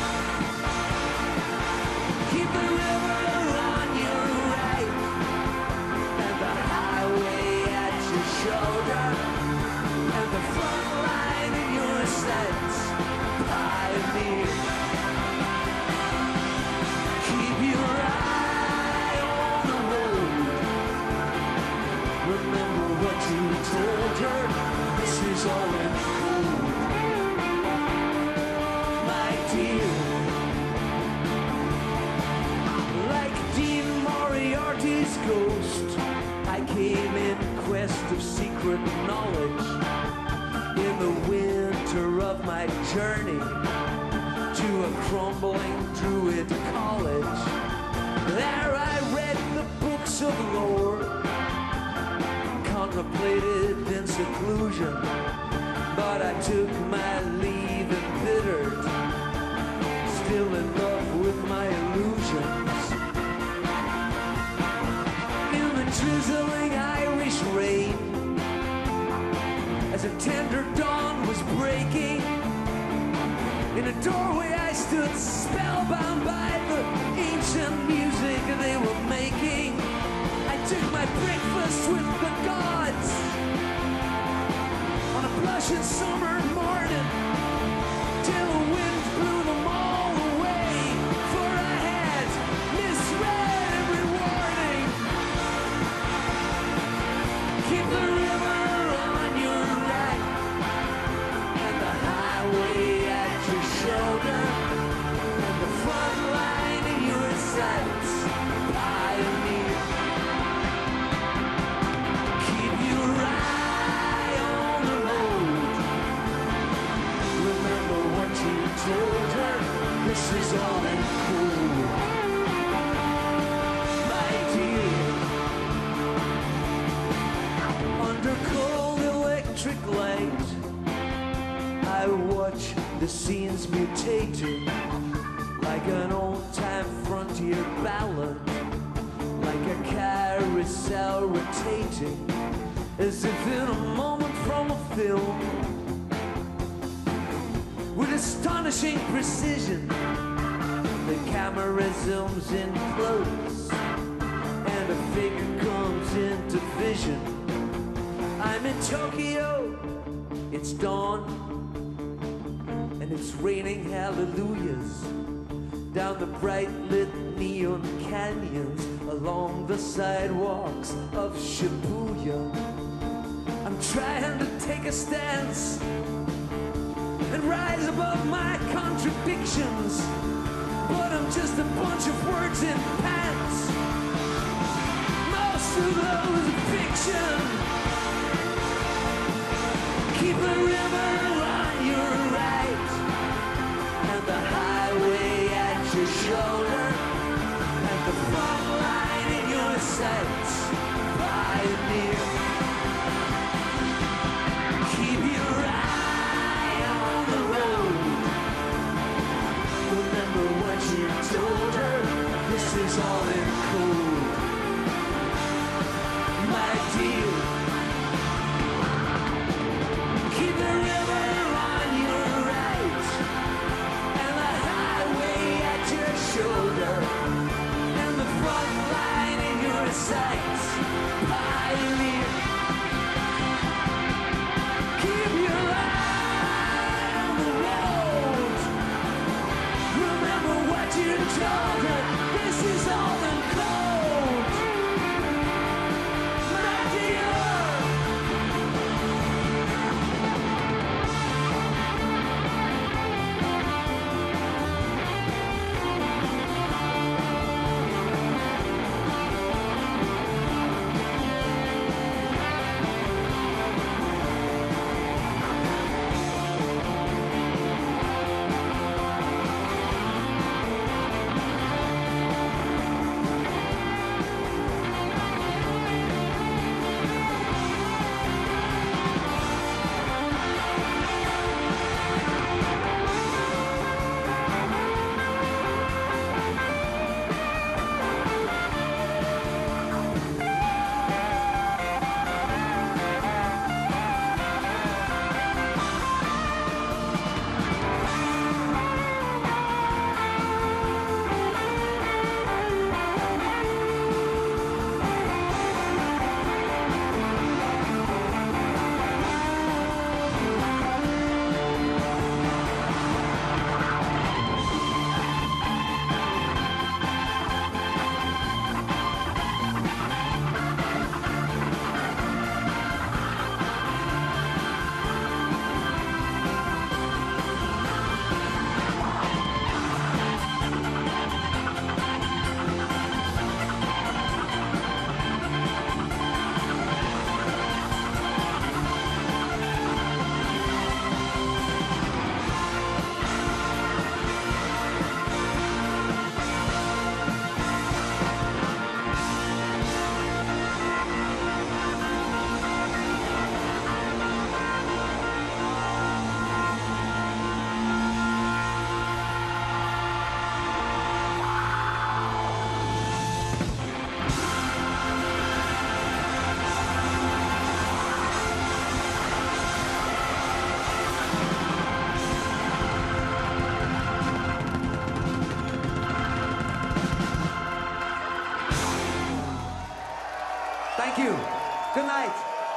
Keep the river on your right, and the highway at your shoulder, and the front secret knowledge in the winter of my journey to a crumbling Druid college. There I read the books of lore, contemplated in seclusion, but I took my leave embittered, still in love with my illusions. In the drizzling Irish rain, as a tender dawn was breaking, in a doorway I stood spellbound by the ancient music they were making. I took my breakfast with the gods on a blushing summer morning till the wind blew them all away, for I had misread every warning. Keep the river on your right and the highway at your shoulder and the front line in your sights, pioneer. Keep your eye on the road. Remember what you told her. This is all in cool, my dear. Under cold electric light, I watch the scenes mutating like an old-time frontier ballad, like a carousel rotating, as if in a moment from a film. With astonishing precision, the camera zooms in close, and a figure comes into vision. I'm in Tokyo, it's dawn, and it's raining hallelujahs down the bright lit neon canyons along the sidewalks of Shibuya. I'm trying to take a stance and rise above my contradictions, but I'm just a bunch of words in pants. Most of those are fiction. Keep the river on your right and the highway at your shoulder and the front line in your sights, pioneer. Keep your eye on the road. Remember what you told her. This is all Thank you. Good night.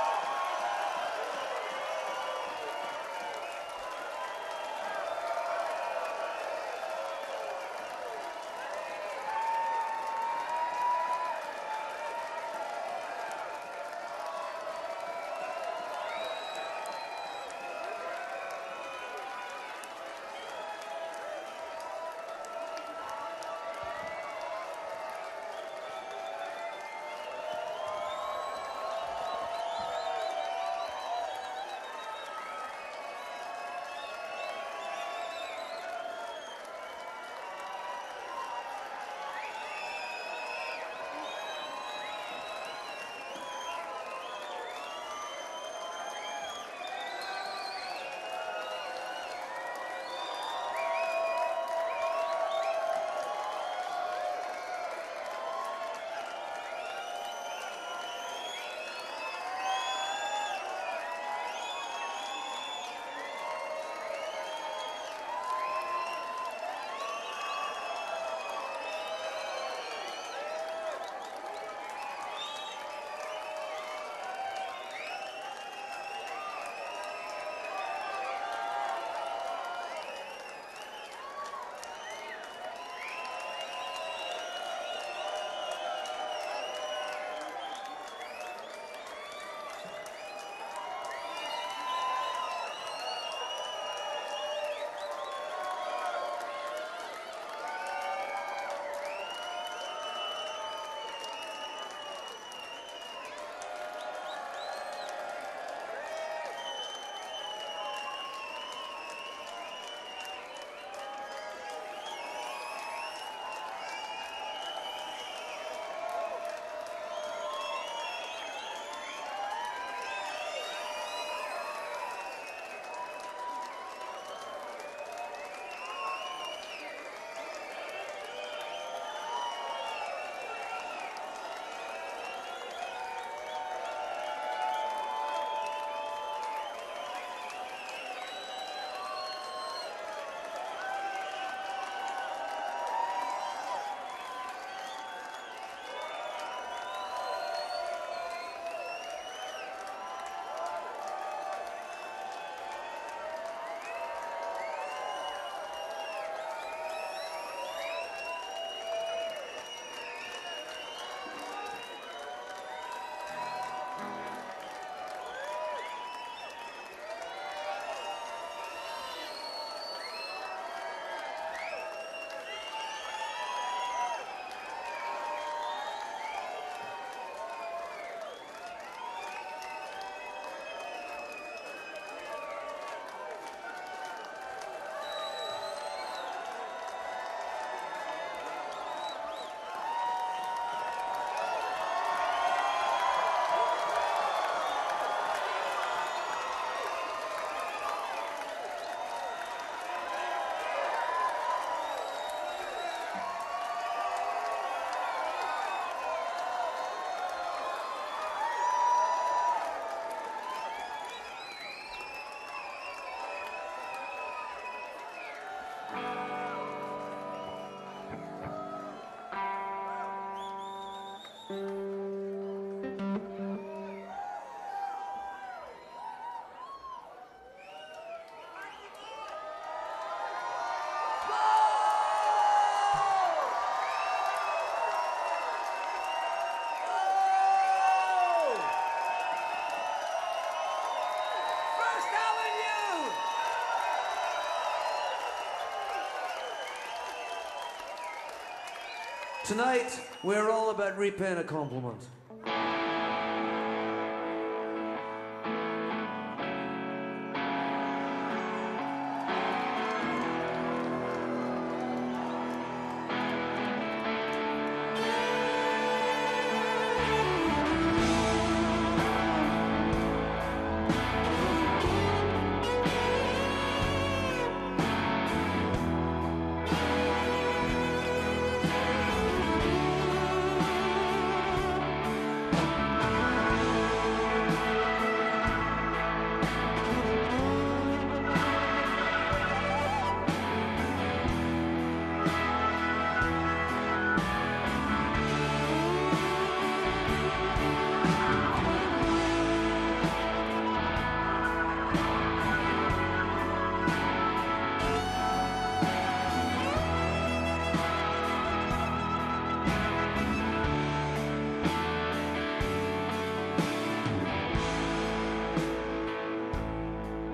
Tonight, we're all about repaying a compliment.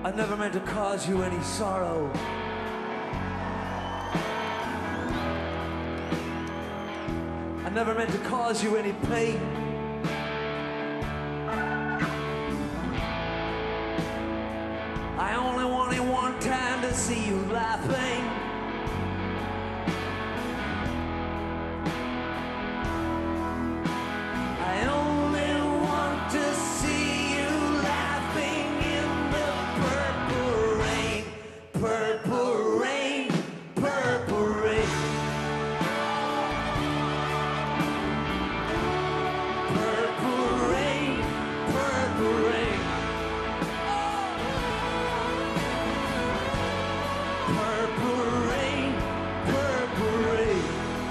I never meant to cause you any sorrow. I never meant to cause you any pain. I only wanted one time to see you laughing. I only want to see you laughing in the purple rain, purple rain, purple rain. Purple rain, purple rain. Purple rain, purple rain.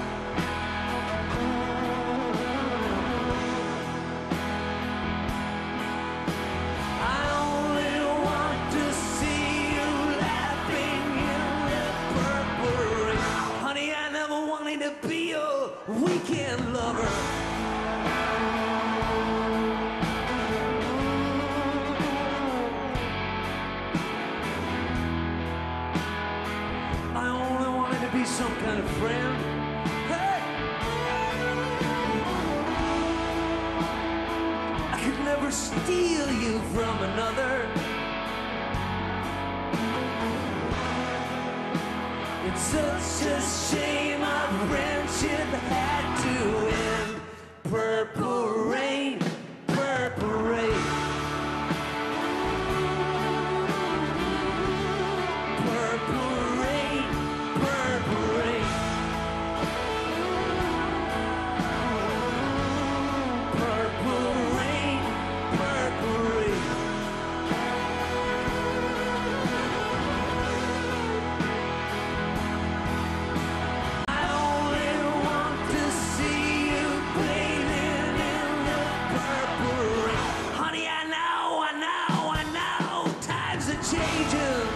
I only want to see you laughing in the purple rain. Honey, I never wanted to be your weekend lover. I only wanted to be some kind of friend. Hey! I could never steal you from another. It's such a shame our friendship had to end. Purple rain, purple rain. Purple rain, purple rain. Purple rain, purple rain. I only want to see you bathing in the purple rain. Honey, I know, times are changing.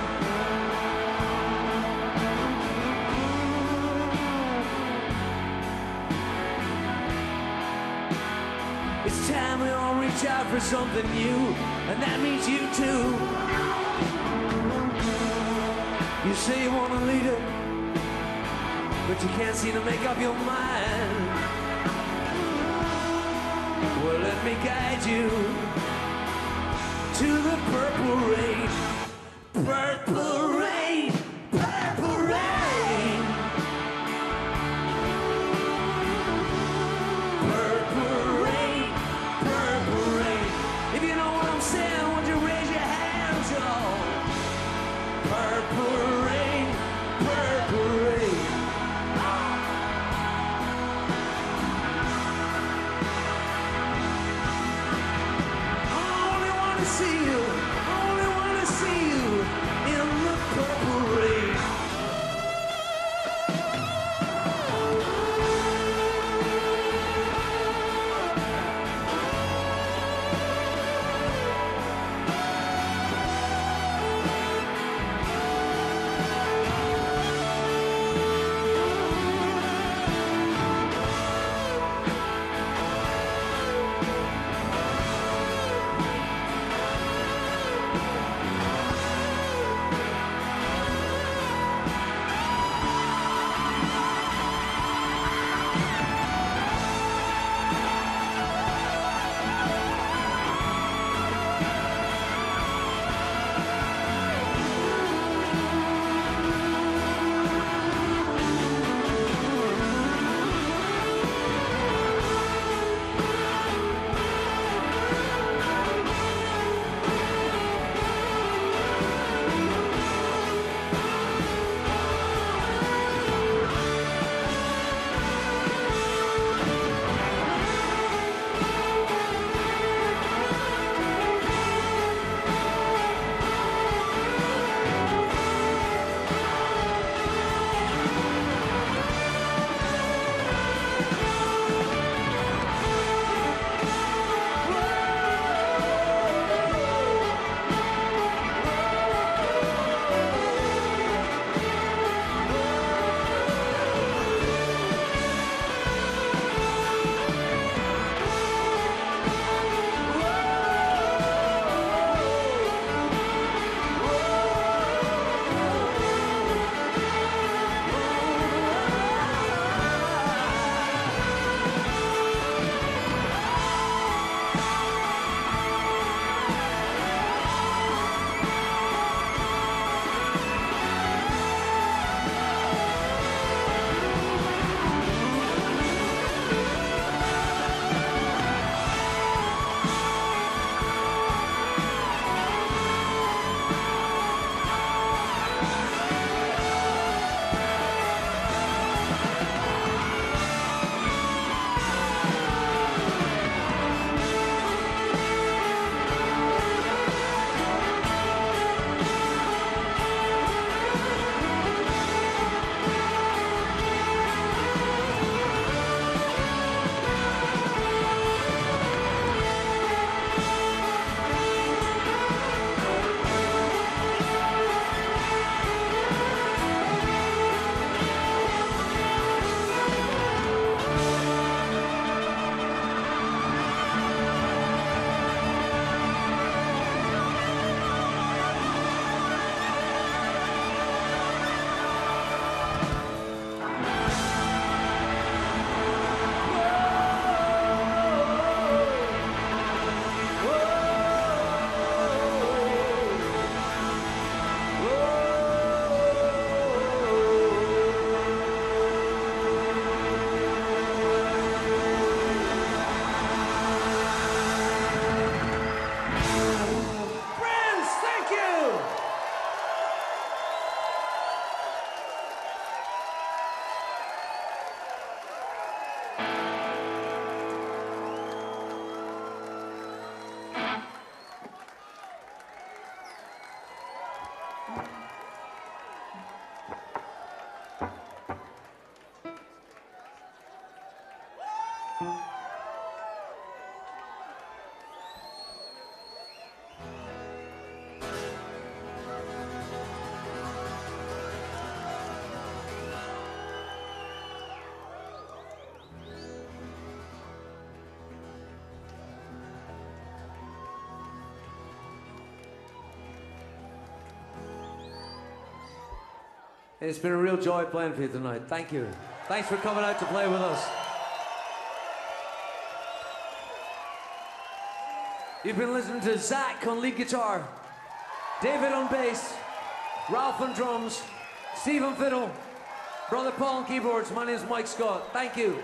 It's time we all reach out for something new, and that means you too. You say you want a leader, but you can't seem to make up your mind. Well, let me guide you to the purple rain. Purple rain, purple rain. Purple rain, purple rain. If you know what I'm saying, would you raise your hands, y'all? Purple rain, purple rain. I only want to see you in the It's been a real joy playing for you tonight. Thank you. Thanks for coming out to play with us. You've been listening to Zach on lead guitar, David on bass, Ralph on drums, Steve on fiddle, Brother Paul on keyboards. My name is Mike Scott. Thank you.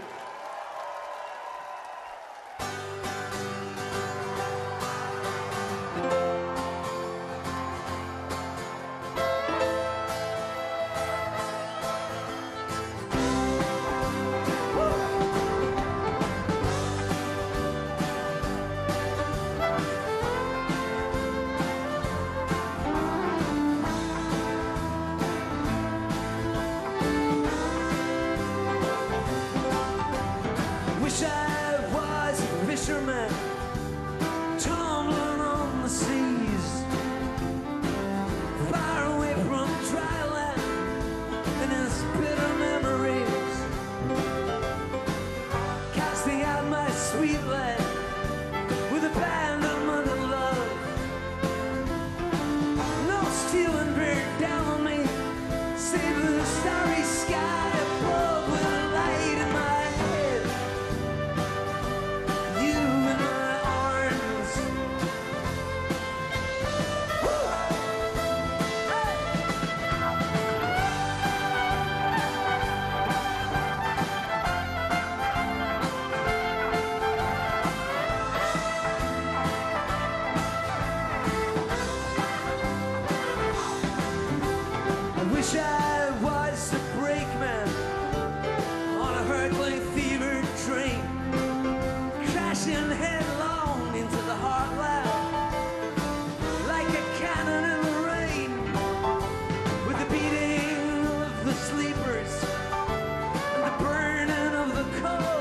Wish I was a fisherman, tumbling on the seas, far away from dry land and its bitter memories, casting out my sweet land with abandonment and love. No stealing bear down on me, save the starry sky above with a light in my head. You in my arms. Woo! Hey! I wish I was a brakeman on a hurtling fever train, crashing headlong into the heartland like a cannon in the rain, with the beating of the sleepers and the burning of the coal,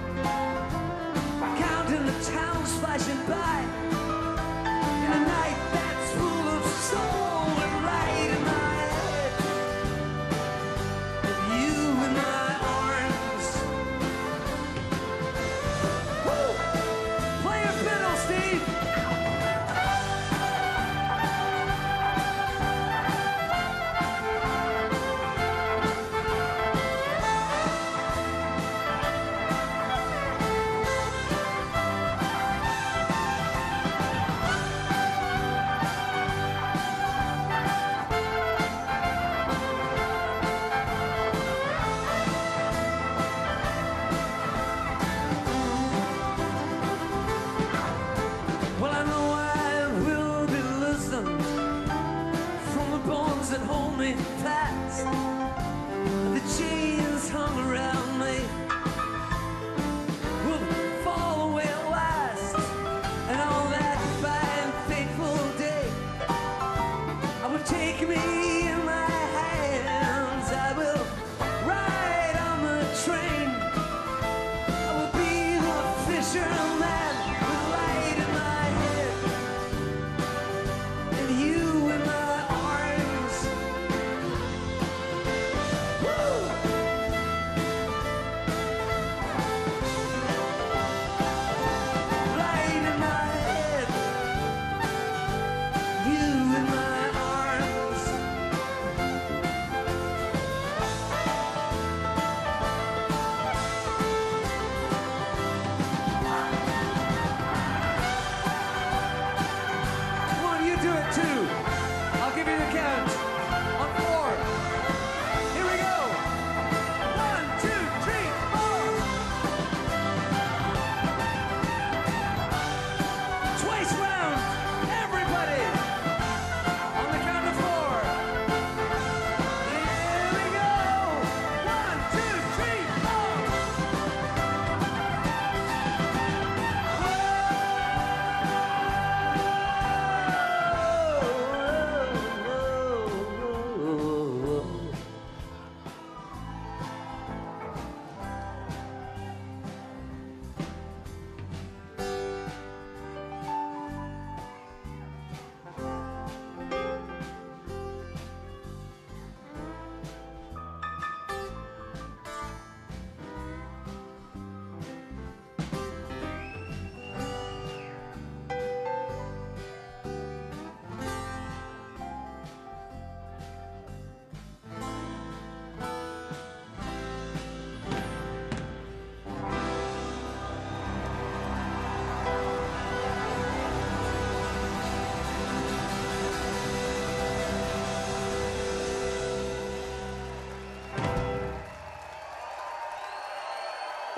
counting the towns flashing by in a night that's full of soul and light in my head. You in my arms. Woo! Play your fiddle, Steve.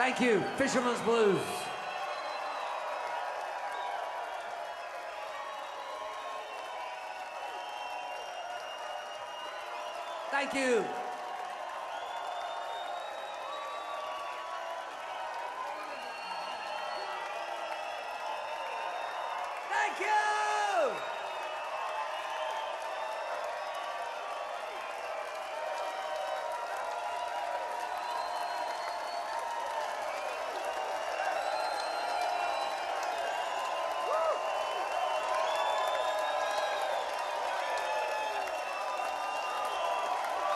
Thank you, Fisherman's Blues. Thank you. Thank you.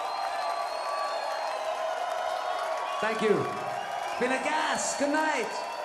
Thank you. It's been a gas. Good night.